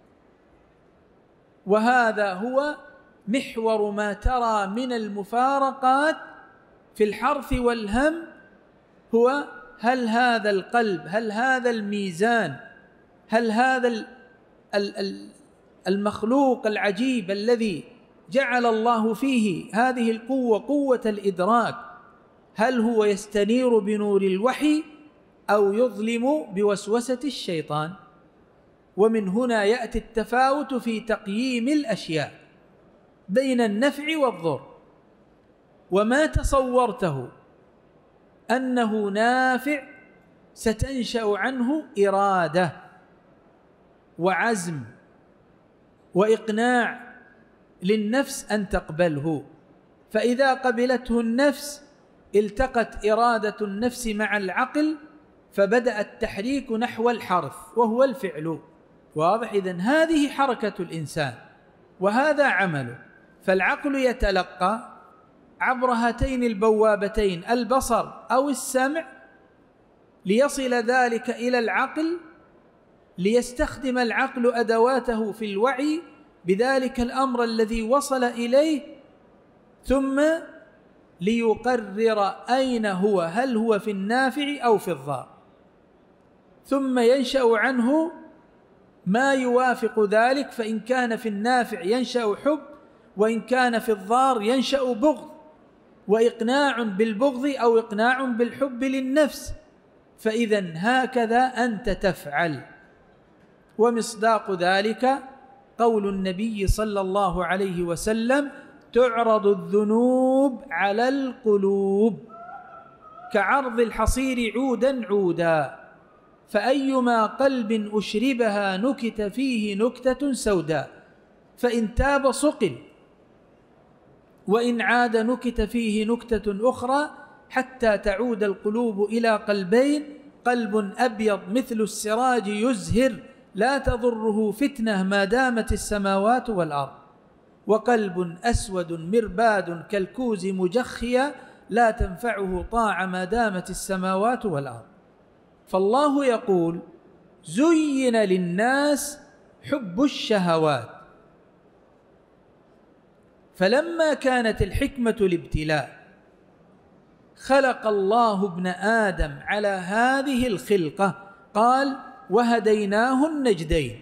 وهذا هو محور ما ترى من المفارقات في الحرث والهم، هو هل هذا القلب، هل هذا الميزان، هل هذا المخلوق العجيب الذي جعل الله فيه هذه القوة، قوة الإدراك، هل هو يستنير بنور الوحي أو يظلم بوسوسة الشيطان؟ ومن هنا يأتي التفاوت في تقييم الأشياء بين النفع والضر. وما تصورته أنه نافع ستنشأ عنه إرادة وعزم وإقناع للنفس أن تقبله، فإذا قبلته النفس التقت إرادة النفس مع العقل فبدأ التحريك نحو الحرث وهو الفعل. واضح؟ إذن هذه حركة الإنسان وهذا عمله. فالعقل يتلقى عبر هاتين البوابتين، البصر أو السمع، ليصل ذلك إلى العقل، ليستخدم العقل أدواته في الوعي بذلك الأمر الذي وصل إليه، ثم ليقرر أين هو، هل هو في النافع أو في الضار، ثم ينشأ عنه ما يوافق ذلك. فإن كان في النافع ينشأ حب، وإن كان في الضار ينشأ بغض، وإقناع بالبغض أو إقناع بالحب للنفس. فإذا هكذا أنت تفعل. ومصداق ذلك قول النبي صلى الله عليه وسلم: تعرض الذنوب على القلوب كعرض الحصير عودا عودا، فأيما قلب أشربها نكت فيه نكتة سوداء، فإن تاب صقل، وإن عاد نكت فيه نكتة أخرى، حتى تعود القلوب إلى قلبين: قلب أبيض مثل السراج يزهر لا تضره فتنة ما دامت السماوات والأرض، وقلب أسود مرباد كالكوز مجخيا لا تنفعه طاعة ما دامت السماوات والأرض. فالله يقول: زين للناس حب الشهوات. فلما كانت الحكمة الابتلاء خلق الله ابن آدم على هذه الخلقة، قال: وهديناه النجدين.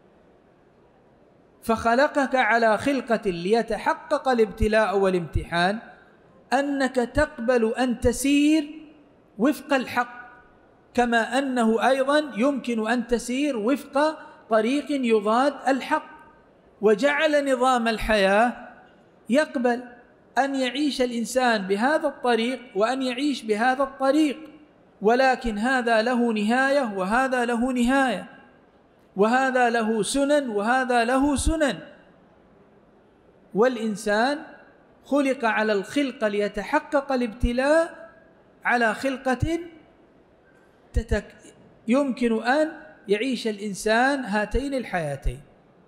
فخلقك على خلقة ليتحقق الابتلاء والامتحان، أنك تقبل أن تسير وفق الحق، كما أنه أيضا يمكن أن تسير وفق طريق يضاد الحق. وجعل نظام الحياة يقبل أن يعيش الإنسان بهذا الطريق وأن يعيش بهذا الطريق، ولكن هذا له نهاية وهذا له نهاية، وهذا له سنن وهذا له سنن. والإنسان خلق على الخلقة ليتحقق الابتلاء على خلقة يمكن أن يعيش الإنسان هاتين الحياتين،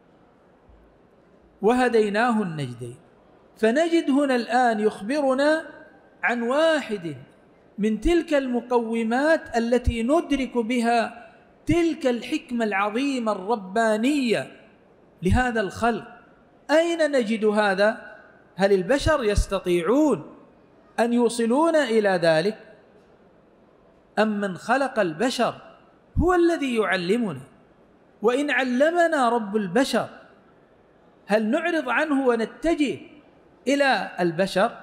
وهديناه النجدين. فنجد هنا الآن يخبرنا عن واحد من تلك المقومات التي ندرك بها تلك الحكمة العظيمة الربانية لهذا الخلق. أين نجد هذا؟ هل البشر يستطيعون أن يوصلون إلى ذلك؟ أم من خلق البشر هو الذي يعلمنا؟ وإن علمنا رب البشر هل نعرض عنه ونتجه إلى البشر؟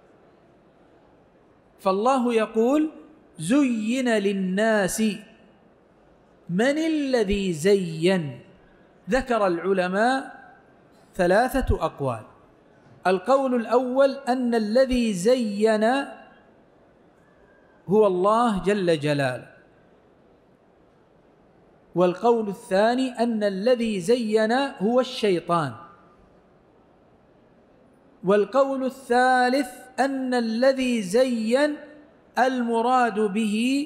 فالله يقول: زين للناس. من الذي زين؟ ذكر العلماء 3 أقوال. القول الأول أن الذي زين هو الله جل جلاله، والقول الثاني أن الذي زين هو الشيطان، والقول الثالث أن الذي زين المراد به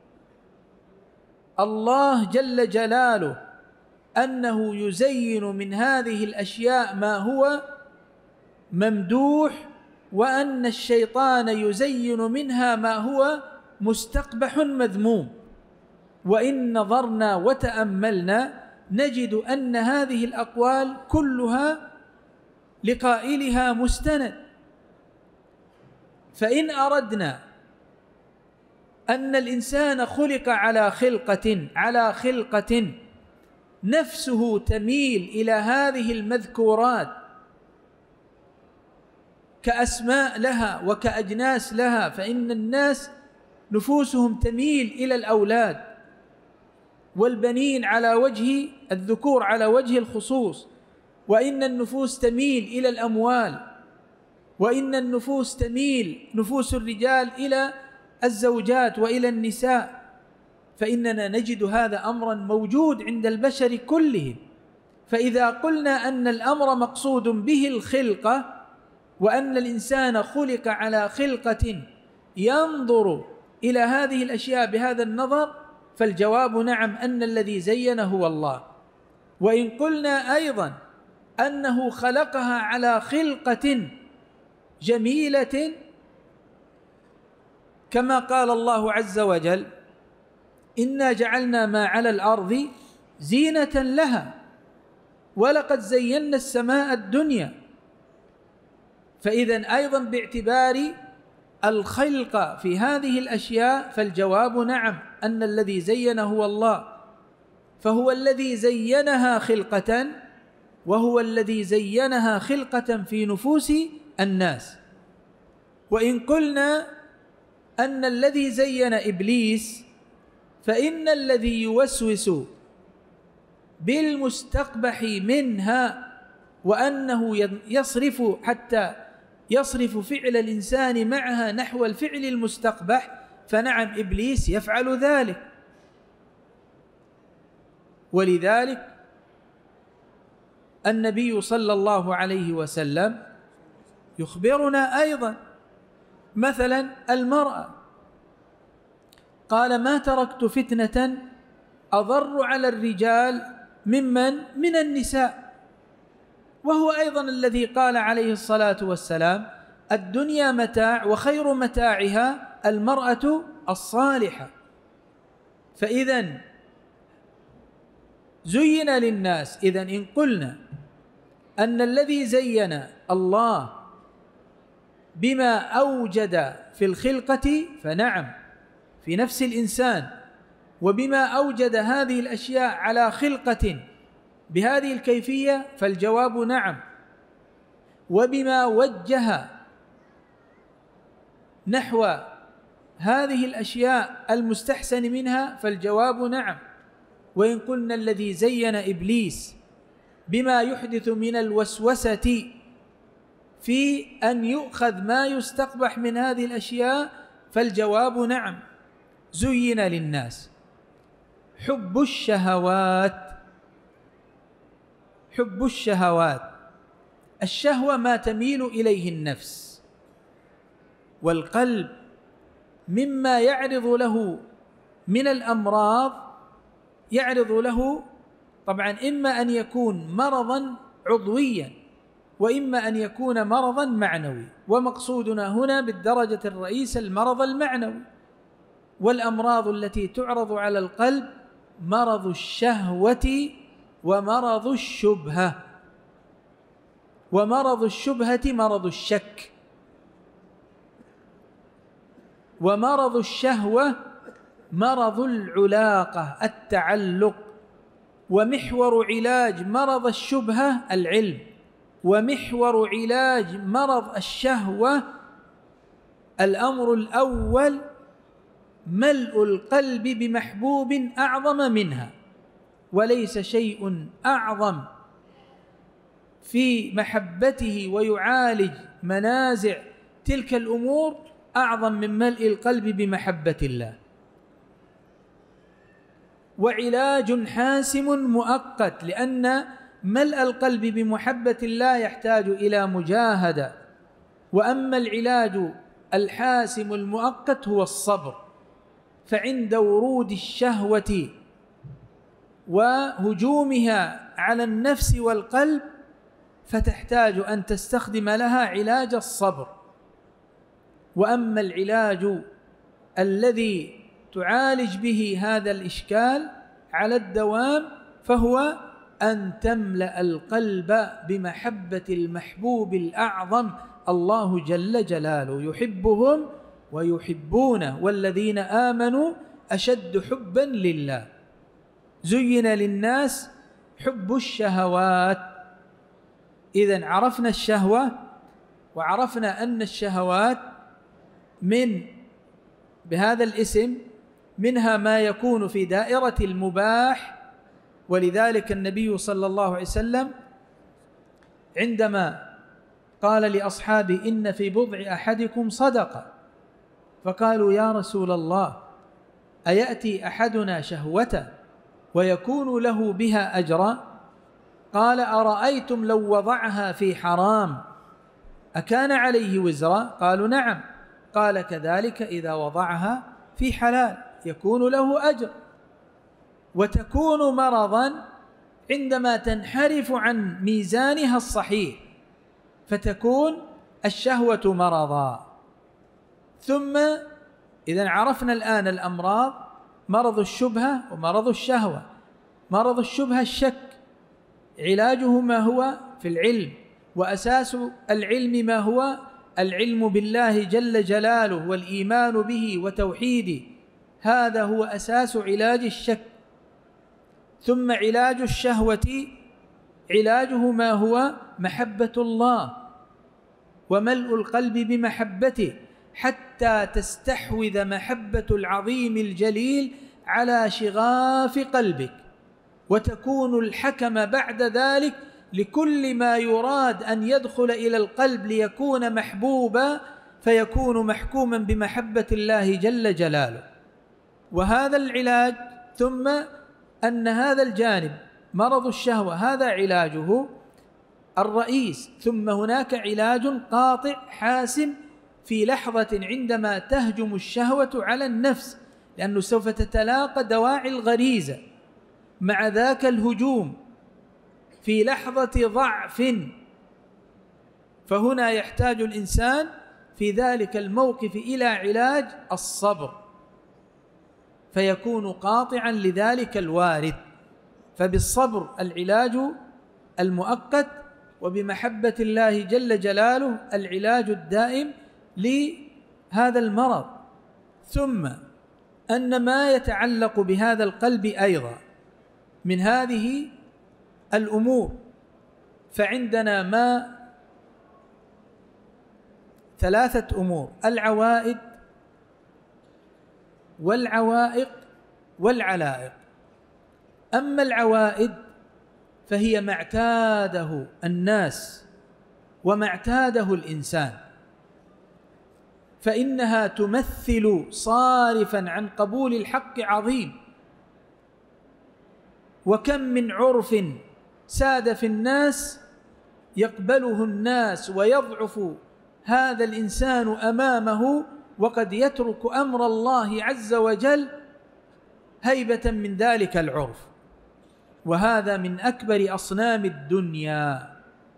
الله جل جلاله، أنه يزين من هذه الأشياء ما هو ممدوح، وأن الشيطان يزين منها ما هو مستقبح مذموم. وإن نظرنا وتأملنا نجد أن هذه الأقوال كلها لقائلها مستند. فإن أردنا أن الإنسان خلق على خلقة نفسه تميل إلى هذه المذكورات كأسماء لها وكأجناس لها، فإن الناس نفوسهم تميل إلى الأولاد والبنين على وجه الذكور على وجه الخصوص، وإن النفوس تميل إلى الأموال، وإن النفوس تميل نفوس الرجال إلى الزوجات وإلى النساء. فإننا نجد هذا أمرا موجود عند البشر كلهم. فإذا قلنا أن الأمر مقصود به الخلقة، وأن الإنسان خلق على خلقة ينظر إلى هذه الأشياء بهذا النظر، فالجواب نعم، أن الذي زين هو الله. وإن قلنا أيضا أنه خلقها على خلقة جميلة، كما قال الله عز وجل: إنا جعلنا ما على الأرض زينة لها ولقد زينا السماء الدنيا. فإذن أيضا باعتبار الخلق في هذه الأشياء فالجواب نعم، أن الذي زين هو الله، فهو الذي زينها خلقة، وهو الذي زينها خلقة في نفوس الناس. وإن قلنا أن الذي زين إبليس، فإن الذي يوسوس بالمستقبح منها وأنه يصرف فعل الإنسان معها نحو الفعل المستقبح، فنعم إبليس يفعل ذلك. ولذلك النبي صلى الله عليه وسلم يخبرنا أيضا مثلا المرأة، قال: ما تركت فتنة أضر على الرجال من النساء. وهو أيضا الذي قال عليه الصلاة والسلام: الدنيا متاع وخير متاعها المرأة الصالحة. فإذن زين للناس. إذن إن قلنا أن الذي زين الله بما أوجد في الخلقة، فنعم في نفس الإنسان، وبما أوجد هذه الأشياء على خلقة بهذه الكيفية فالجواب نعم، وبما وجه نحو هذه الأشياء المستحسن منها فالجواب نعم. وإن قلنا الذي زين إبليس بما يحدث من الوسوسة في أن يؤخذ ما يستقبح من هذه الأشياء فالجواب نعم. زين للناس حب الشهوات الشهوة ما تميل إليه النفس، والقلب مما يعرض له من الأمراض، يعرض له طبعا إما أن يكون مرضا عضويا وإما أن يكون مرضا معنوي، ومقصودنا هنا بالدرجة الرئيسة المرض المعنوي. والأمراض التي تعرض على القلب مرض الشهوة ومرض الشبهة، ومرض الشبهة مرض الشك، ومرض الشهوة مرض العلاقة التعلق. ومحور علاج مرض الشبهة العلم، ومحور علاج مرض الشهوة الأمر الأول ملء القلب بمحبوب أعظم منها، وليس شيء أعظم في محبته ويعالج منازع تلك الأمور أعظم من ملء القلب بمحبة الله. وعلاج حاسم مؤقت، لأن ملء القلب بمحبة الله يحتاج إلى مجاهدة، وأما العلاج الحاسم المؤقت هو الصبر. فعند ورود الشهوة وهجومها على النفس والقلب فتحتاج أن تستخدم لها علاج الصبر. وأما العلاج الذي تعالج به هذا الإشكال على الدوام فهو أن تملأ القلب بمحبة المحبوب الأعظم الله جل جلاله، يحبهم ويحبونه، والذين آمنوا أشد حبا لله. زين للناس حب الشهوات. إذن عرفنا الشهوة، وعرفنا أن الشهوات بهذا الاسم منها ما يكون في دائرة المباح. ولذلك النبي صلى الله عليه وسلم عندما قال لأصحابه إن في بضع أحدكم صدقة، فقالوا يا رسول الله أيأتي أحدنا شهوة ويكون له بها أجرا؟ قال أرأيتم لو وضعها في حرام أكان عليه وزرا؟ قالوا نعم. قال كذلك إذا وضعها في حلال يكون له أجر. وتكون مرضا عندما تنحرف عن ميزانها الصحيح، فتكون الشهوة مرضا. ثم إذا عرفنا الآن الأمراض: مرض الشبهة ومرض الشهوة. مرض الشبهة الشك، علاجه ما هو؟ في العلم، وأساس العلم ما هو؟ العلم بالله جل جلاله والإيمان به وتوحيده، هذا هو أساس علاج الشك. ثم علاج الشهوة علاجه ما هو؟ محبة الله وملء القلب بمحبته، حتى تستحوذ محبة العظيم الجليل على شغاف قلبك، وتكون الحكم بعد ذلك لكل ما يراد أن يدخل إلى القلب ليكون محبوبا، فيكون محكوما بمحبة الله جل جلاله. وهذا العلاج، ثم أن هذا الجانب مرض الشهوة هذا علاجه الرئيس، ثم هناك علاج قاطع حاسم في لحظة عندما تهجم الشهوة على النفس، لأنه سوف تتلاقى دواعي الغريزة مع ذاك الهجوم في لحظة ضعف، فهنا يحتاج الإنسان في ذلك الموقف إلى علاج الصبر، فيكون قاطعا لذلك الوارد. فبالصبر العلاج المؤقت، وبمحبة الله جل جلاله العلاج الدائم لهذا المرض. ثم أن ما يتعلق بهذا القلب أيضا من هذه الأمور، فعندنا ما 3 أمور: العوائد والعوائق والعلائق. أما العوائد فهي ما اعتاده الناس وما اعتاده الإنسان، فإنها تمثل صارفا عن قبول الحق عظيم. وكم من عرف ساد في الناس يقبله الناس ويضعف هذا الإنسان أمامه، وقد يترك أمر الله عز وجل هيبة من ذلك العرف. وهذا من أكبر أصنام الدنيا،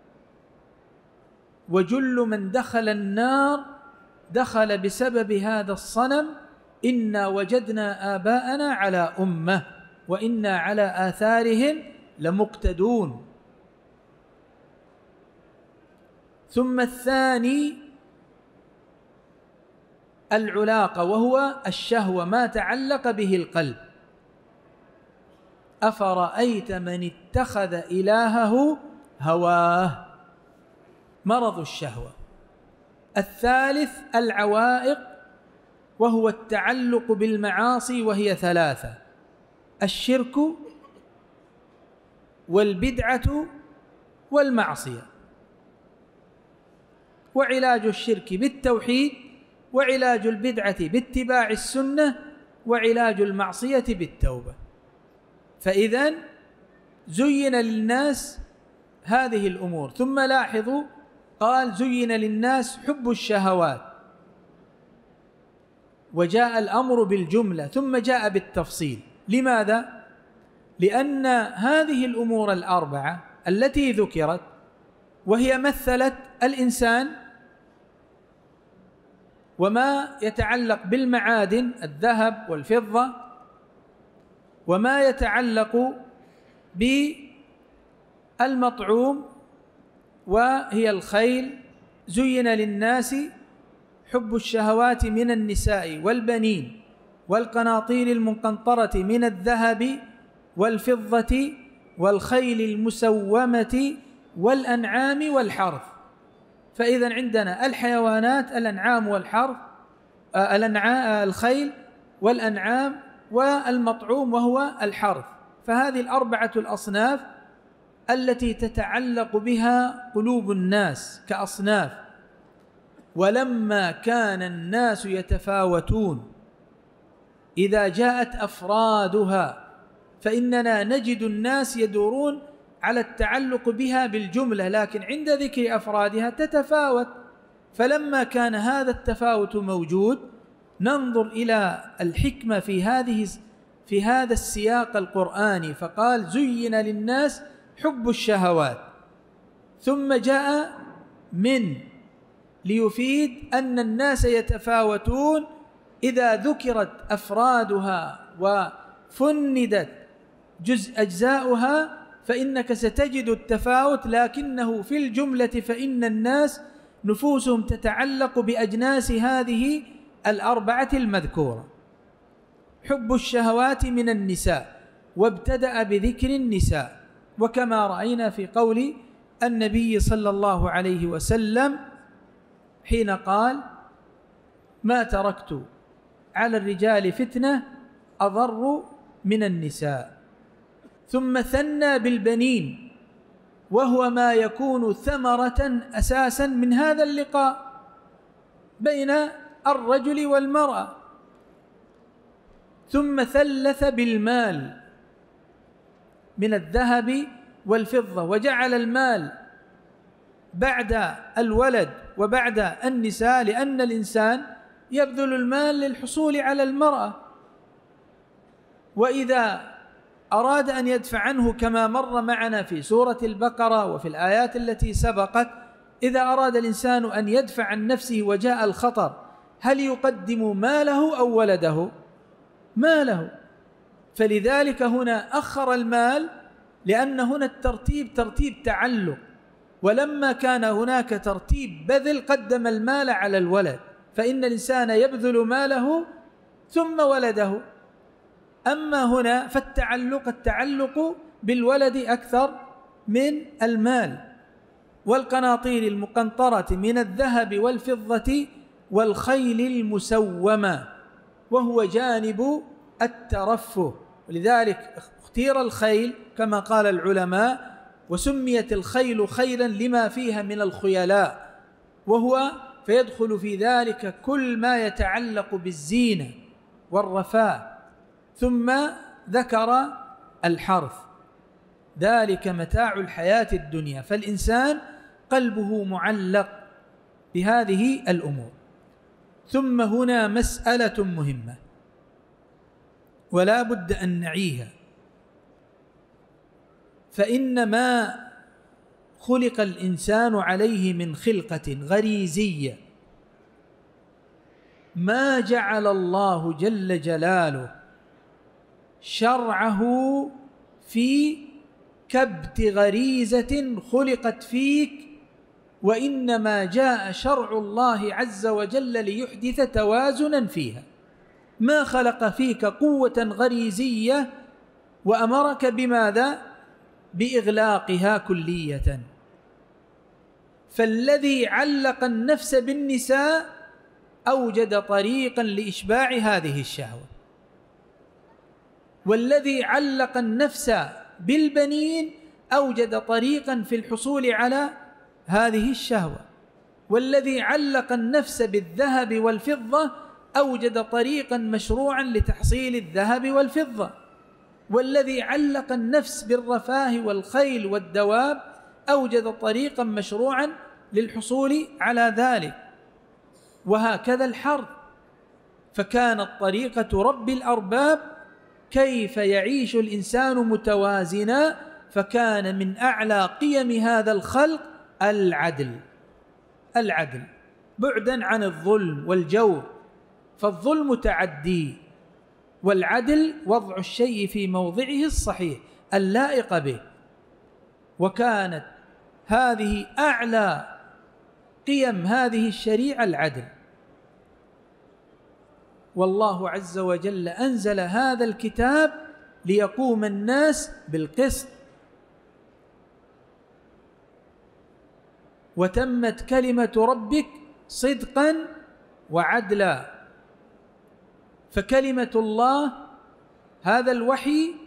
وجل من دخل النار دخل بسبب هذا الصنم. إنا وجدنا آباءنا على أمة وإنا على آثارهم لمقتدون. ثم الثاني العلاقة، وهو الشهوة، ما تعلق به القلب. أفرأيت من اتخذ إلهه هواه، مرض الشهوة. الثالث العوائق، وهو التعلق بالمعاصي، وهي ثلاثة: الشرك والبدعة والمعصية. وعلاج الشرك بالتوحيد، وعلاج البدعة باتباع السنة، وعلاج المعصية بالتوبة. فإذن زين للناس هذه الأمور. ثم لاحظوا قال زين للناس حب الشهوات، وجاء الأمر بالجملة ثم جاء بالتفصيل. لماذا؟ لأن هذه الأمور الأربعة التي ذكرت، وهي مثلت الإنسان وما يتعلق بالمعادن الذهب والفضة، وما يتعلق بالمطعوم وهي الخيل. زين للناس حب الشهوات من النساء والبنين والقناطير المقنطرة من الذهب والفضة والخيل المسومة والأنعام والحرث. فإذا عندنا الحيوانات، الأنعام والحرث، الخيل والأنعام والمطعوم وهو الحرث. فهذه الأربعة الأصناف التي تتعلق بها قلوب الناس كأصناف. ولما كان الناس يتفاوتون إذا جاءت أفرادها، فإننا نجد الناس يدورون على التعلق بها بالجملة، لكن عند ذكر أفرادها تتفاوت. فلما كان هذا التفاوت موجود، ننظر إلى الحكمة في هذا السياق القرآني، فقال زين للناس حب الشهوات، ثم جاء من ليفيد أن الناس يتفاوتون. إذا ذكرت أفرادها وفندت أجزاؤها فإنك ستجد التفاوت، لكنه في الجملة فإن الناس نفوسهم تتعلق بأجناس هذه الأربعة المذكورة. حب الشهوات من النساء، وابتدأ بذكر النساء، وكما رأينا في قول النبي صلى الله عليه وسلم حين قال ما تركت على الرجال فتنة أضر من النساء. ثم ثنى بالبنين، وهو ما يكون ثمرة أساسا من هذا اللقاء بين الرجل والمرأة. ثم ثلث بالمال من الذهب والفضة، وجعل المال بعد الولد وبعد النساء، لأن الإنسان يبذل المال للحصول على المرأة، وإذا أراد أن يدفع عنه كما مر معنا في سورة البقرة وفي الآيات التي سبقت، إذا أراد الإنسان أن يدفع عن نفسه وجاء الخطر، هل يقدم ماله أو ولده؟ ماله. فلذلك هنا أخر المال، لأن هنا الترتيب ترتيب تعلق، ولما كان هناك ترتيب بذل قدم المال على الولد، فإن الإنسان يبذل ماله ثم ولده. أما هنا فالتعلق بالولد أكثر من المال. والقناطير المقنطرة من الذهب والفضة والخيل المسومة، وهو جانب الترفه. ولذلك اختير الخيل كما قال العلماء، وسميت الخيل خيلا لما فيها من الخيلاء، وهو فيدخل في ذلك كل ما يتعلق بالزينة والرفاه. ثم ذكر الحرث، ذلك متاع الحياة الدنيا. فالإنسان قلبه معلق بهذه الأمور. ثم هنا مسألة مهمة ولا بد أن نعيها، فإن ما خلق الإنسان عليه من خلقة غريزية ما جعل الله جل جلاله شرعه في كبت غريزة خلقت فيك، وإنما جاء شرع الله عز وجل ليحدث توازنا فيها. ما خلق فيك قوة غريزية وأمرك بماذا؟ بإغلاقها كلية. فالذي علق النفس بالنساء أوجد طريقا لإشباع هذه الشهوة، والذي علق النفس بالبنين أوجد طريقا في الحصول على هذه الشهوة، والذي علق النفس بالذهب والفضة أوجد طريقا مشروعا لتحصيل الذهب والفضة، والذي علق النفس بالرفاه والخيل والدواب أوجد طريقا مشروعا للحصول على ذلك، وهكذا الحرب. فكانت طريقة رب الأرباب كيف يعيش الإنسان متوازنا، فكان من أعلى قيم هذا الخلق العدل. العدل بعدا عن الظلم والجور، فالظلم تعدي، والعدل وضع الشيء في موضعه الصحيح اللائق به. وكانت هذه أعلى قيم هذه الشريعة العدل. والله عز وجل أنزل هذا الكتاب ليقوم الناس بالقسط، وتمت كلمة ربك صدقا وعدلا. فكلمة الله هذا الوحي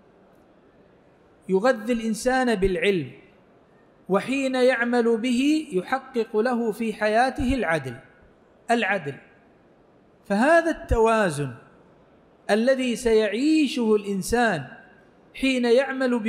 يغذي الإنسان بالعلم، وحين يعمل به يحقق له في حياته العدل. فهذا التوازن الذي سيعيشه الإنسان حين يعمل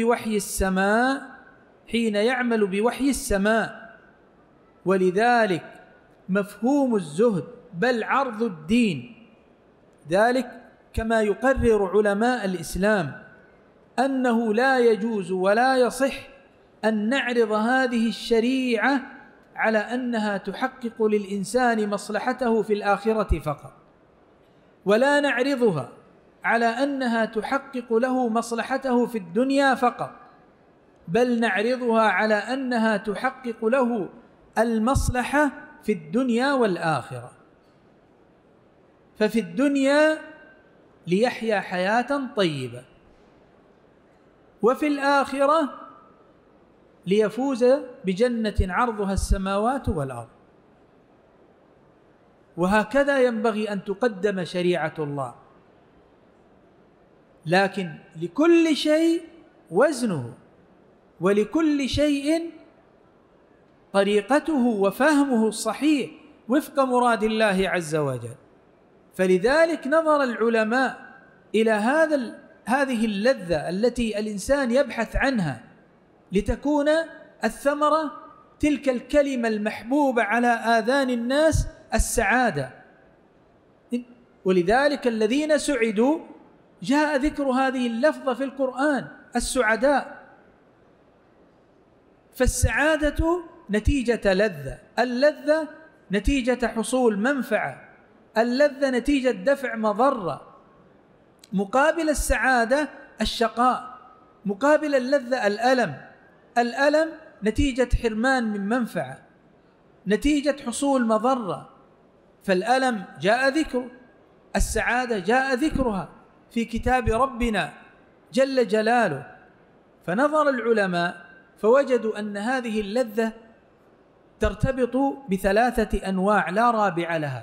بوحي السماء، ولذلك مفهوم الزهد بل عرض الدين، ذلك كما يقرر علماء الإسلام أنه لا يجوز ولا يصح أن نعرض هذه الشريعة على أنها تحقق للإنسان مصلحته في الآخرة فقط، ولا نعرضها على أنها تحقق له مصلحته في الدنيا فقط، بل نعرضها على أنها تحقق له المصلحة في الدنيا والآخرة. ففي الدنيا ليحيا حياة طيبة، وفي الآخرة ليفوز بجنة عرضها السماوات والأرض. وهكذا ينبغي أن تقدم شريعة الله. لكن لكل شيء وزنه، ولكل شيء طريقته وفهمه الصحيح وفق مراد الله عز وجل. فلذلك نظر العلماء إلى هذه اللذة التي الإنسان يبحث عنها لتكون الثمرة تلك الكلمة المحبوبة على آذان الناس، السعادة. ولذلك الذين سعدوا جاء ذكر هذه اللفظة في القرآن، السعداء. فالسعادة نتيجة لذة، اللذة نتيجة حصول منفعة، اللذة نتيجة دفع مضرة. مقابل السعادة الشقاء، مقابل اللذة الألم نتيجة حرمان من منفعة، نتيجة حصول مضرة. فالألم جاء ذكره، السعادة جاء ذكرها في كتاب ربنا جل جلاله. فنظر العلماء فوجدوا أن هذه اللذة ترتبط بثلاثة أنواع لا رابع لها.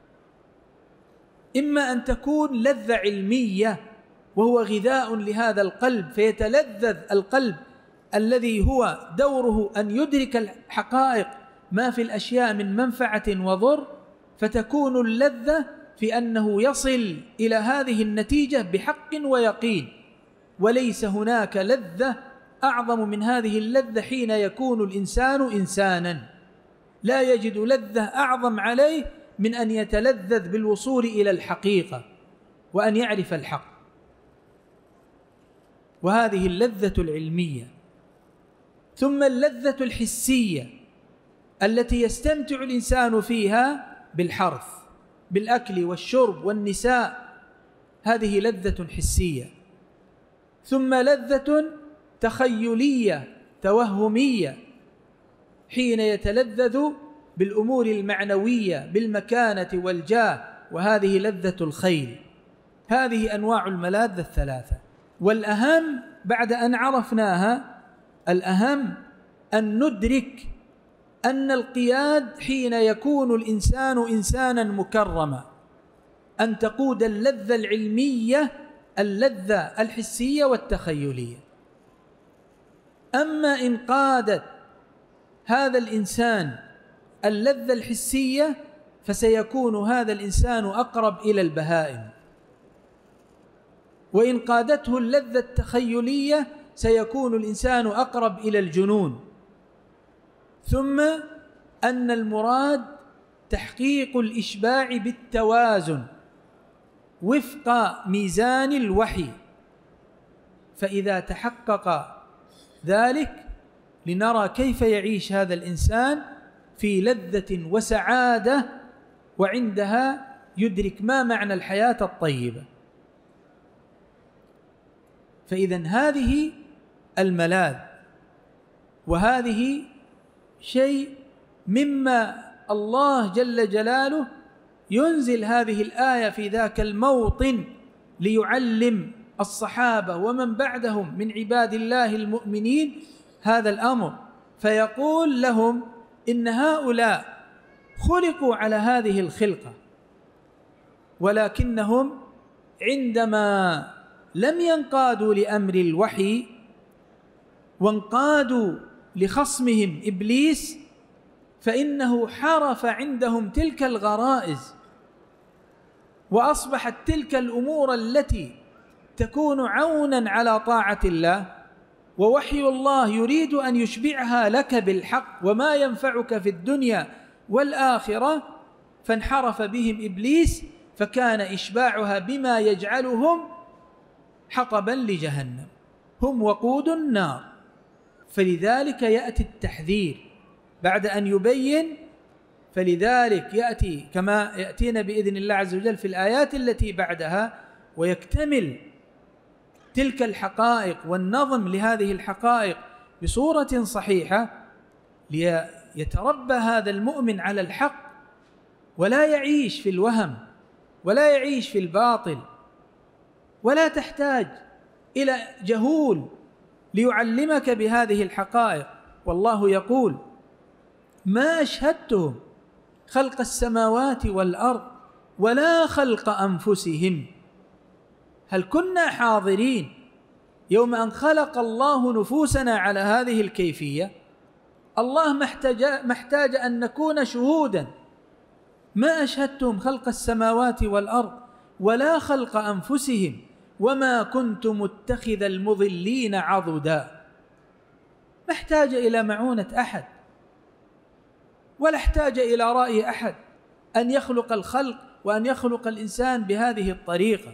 إما أن تكون لذة علمية وهو غذاء لهذا القلب، فيتلذذ القلب الذي هو دوره أن يدرك الحقائق ما في الأشياء من منفعة وضر، فتكون اللذة في أنه يصل إلى هذه النتيجة بحق ويقين، وليس هناك لذة أعظم من هذه اللذة حين يكون الإنسان إنسانا، لا يجد لذة أعظم عليه من أن يتلذذ بالوصول إلى الحقيقة وأن يعرف الحق، وهذه اللذة العلمية. ثم اللذة الحسية التي يستمتع الإنسان فيها بالحرث، بالأكل والشرب والنساء، هذه لذة حسية. ثم لذة تخيلية توهمية حين يتلذذ بالأمور المعنوية بالمكانة والجاه، وهذه لذة الخيل. هذه أنواع الملاذ الثلاثة. والأهم بعد أن عرفناها، الأهم أن ندرك أن القياد حين يكون الإنسان إنسانا مكرما أن تقود اللذة العلمية، اللذة الحسية والتخيلية. أما إن قادت هذا الإنسان اللذة الحسية فسيكون هذا الإنسان أقرب إلى البهائم، وإن قادته اللذة التخيلية سيكون الإنسان أقرب إلى الجنون. ثم أن المراد تحقيق الإشباع بالتوازن وفق ميزان الوحي، فإذا تحقق ذلك لنرى كيف يعيش هذا الإنسان في لذة وسعادة، وعندها يدرك ما معنى الحياة الطيبة. فإذن هذه الملاذ، وهذه شيء مما الله جل جلاله ينزل هذه الآية في ذاك الموطن ليعلم الصحابة ومن بعدهم من عباد الله المؤمنين هذا الأمر، فيقول لهم إن هؤلاء خلقوا على هذه الخلقة، ولكنهم عندما لم ينقادوا لأمر الوحي وانقادوا لخصمهم إبليس، فإنه حرف عندهم تلك الغرائز، وأصبحت تلك الأمور التي تكون عونا على طاعة الله ووحي الله يريد أن يشبعها لك بالحق وما ينفعك في الدنيا والآخرة، فانحرف بهم إبليس فكان إشباعها بما يجعلهم حطبا لجهنم، هم وقود النار. فلذلك يأتي التحذير بعد أن يبين، فلذلك يأتي كما يأتينا بإذن الله عز وجل في الآيات التي بعدها، ويكتمل تلك الحقائق والنظم لهذه الحقائق بصورة صحيحة، ليتربى هذا المؤمن على الحق ولا يعيش في الوهم ولا يعيش في الباطل، ولا تحتاج إلى جهول ليعلمك بهذه الحقائق. والله يقول: ما أشهدتهم خلق السماوات والأرض ولا خلق أنفسهم. هل كنا حاضرين يوم أن خلق الله نفوسنا على هذه الكيفية؟ الله ما احتاج أن نكون شهودا. ما أشهدتهم خلق السماوات والأرض ولا خلق أنفسهم وما كنت متخذ المضلين عضدا. ما احتاج إلى معونة أحد، ولا احتاج إلى رأي أحد أن يخلق الخلق وأن يخلق الإنسان بهذه الطريقة.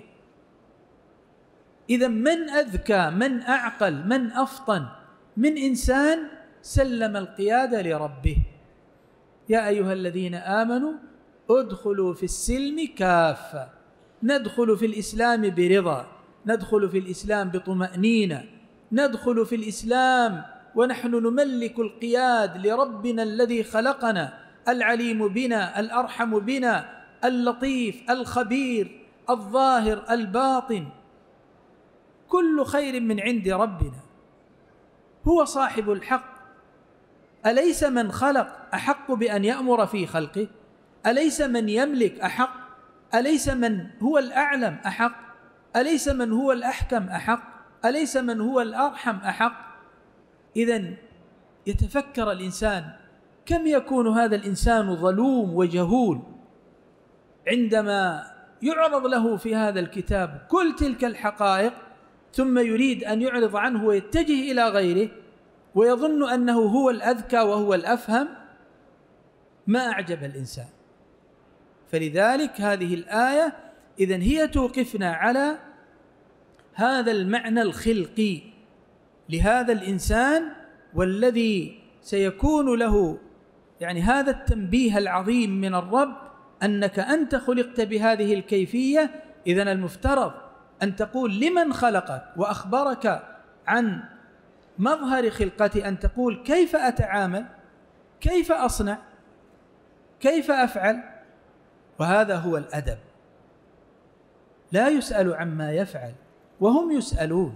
إذا من أذكى، من أعقل، من أفطن من إنسان سلم القيادة لربه؟ يا أيها الذين آمنوا ادخلوا في السلم كافة. ندخل في الإسلام برضا، ندخل في الإسلام بطمأنينة، ندخل في الإسلام ونحن نملك القياد لربنا الذي خلقنا، العليم بنا، الأرحم بنا، اللطيف، الخبير، الظاهر، الباطن، كل خير من عند ربنا، هو صاحب الحق. أليس من خلق أحق بأن يأمر في خلقه؟ أليس من يملك أحق؟ أليس من هو الأعلم أحق؟ أليس من هو الأحكم أحق؟ أليس من هو الأرحم أحق؟ إذن يتفكر الإنسان كم يكون هذا الإنسان ظلوم وجهول عندما يعرض له في هذا الكتاب كل تلك الحقائق، ثم يريد أن يعرض عنه ويتجه إلى غيره ويظن أنه هو الأذكى وهو الأفهم، ما أعجب الإنسان. فلذلك هذه الآية إذن هي توقفنا على هذا المعنى الخلقي لهذا الإنسان، والذي سيكون له يعني هذا التنبيه العظيم من الرب أنك أنت خلقت بهذه الكيفية. إذن المفترض أن تقول لمن خلقك وأخبرك عن مظهر خلقتي، أن تقول كيف أتعامل، كيف أصنع، كيف أفعل. وهذا هو الأدب. لا يسأل عما يفعل وهم يسألون.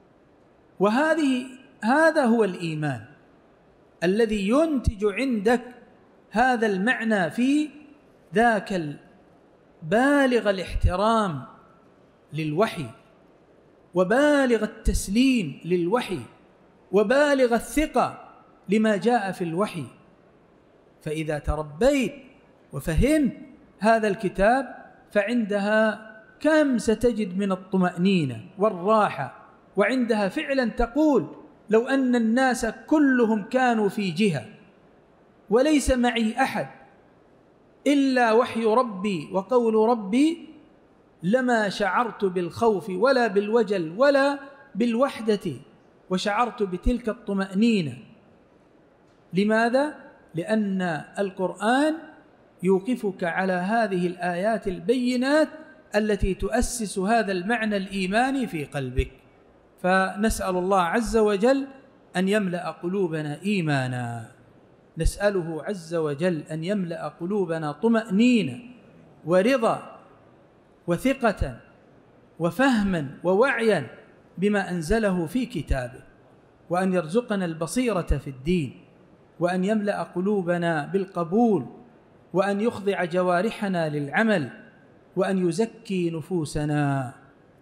هذا هو الإيمان الذي ينتج عندك هذا المعنى في ذاك بالغ الاحترام للوحي، وبالغ التسليم للوحي، وبالغ الثقة لما جاء في الوحي. فإذا تربيت وفهمت هذا الكتاب فعندها كم ستجد من الطمأنينة والراحة، وعندها فعلا تقول لو أن الناس كلهم كانوا في جهة وليس معي أحد إلا وحي ربي وقول ربي لما شعرت بالخوف ولا بالوجل ولا بالوحدة، وشعرت بتلك الطمأنينة. لماذا؟ لأن القرآن يوقفك على هذه الآيات البينات التي تؤسس هذا المعنى الإيماني في قلبك. فنسأل الله عز وجل أن يملأ قلوبنا إيمانا، نسأله عز وجل أن يملأ قلوبنا طمأنينة ورضا وثقة وفهما ووعيا بما أنزله في كتابه، وأن يرزقنا البصيرة في الدين، وأن يملأ قلوبنا بالقبول، وأن يخضع جوارحنا للعمل، وأن يزكي نفوسنا،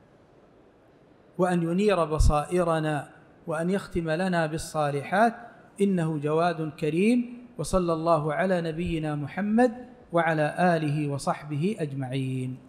وأن ينير بصائرنا، وأن يختم لنا بالصالحات، إنه جواد كريم. وصلى الله على نبينا محمد وعلى آله وصحبه أجمعين.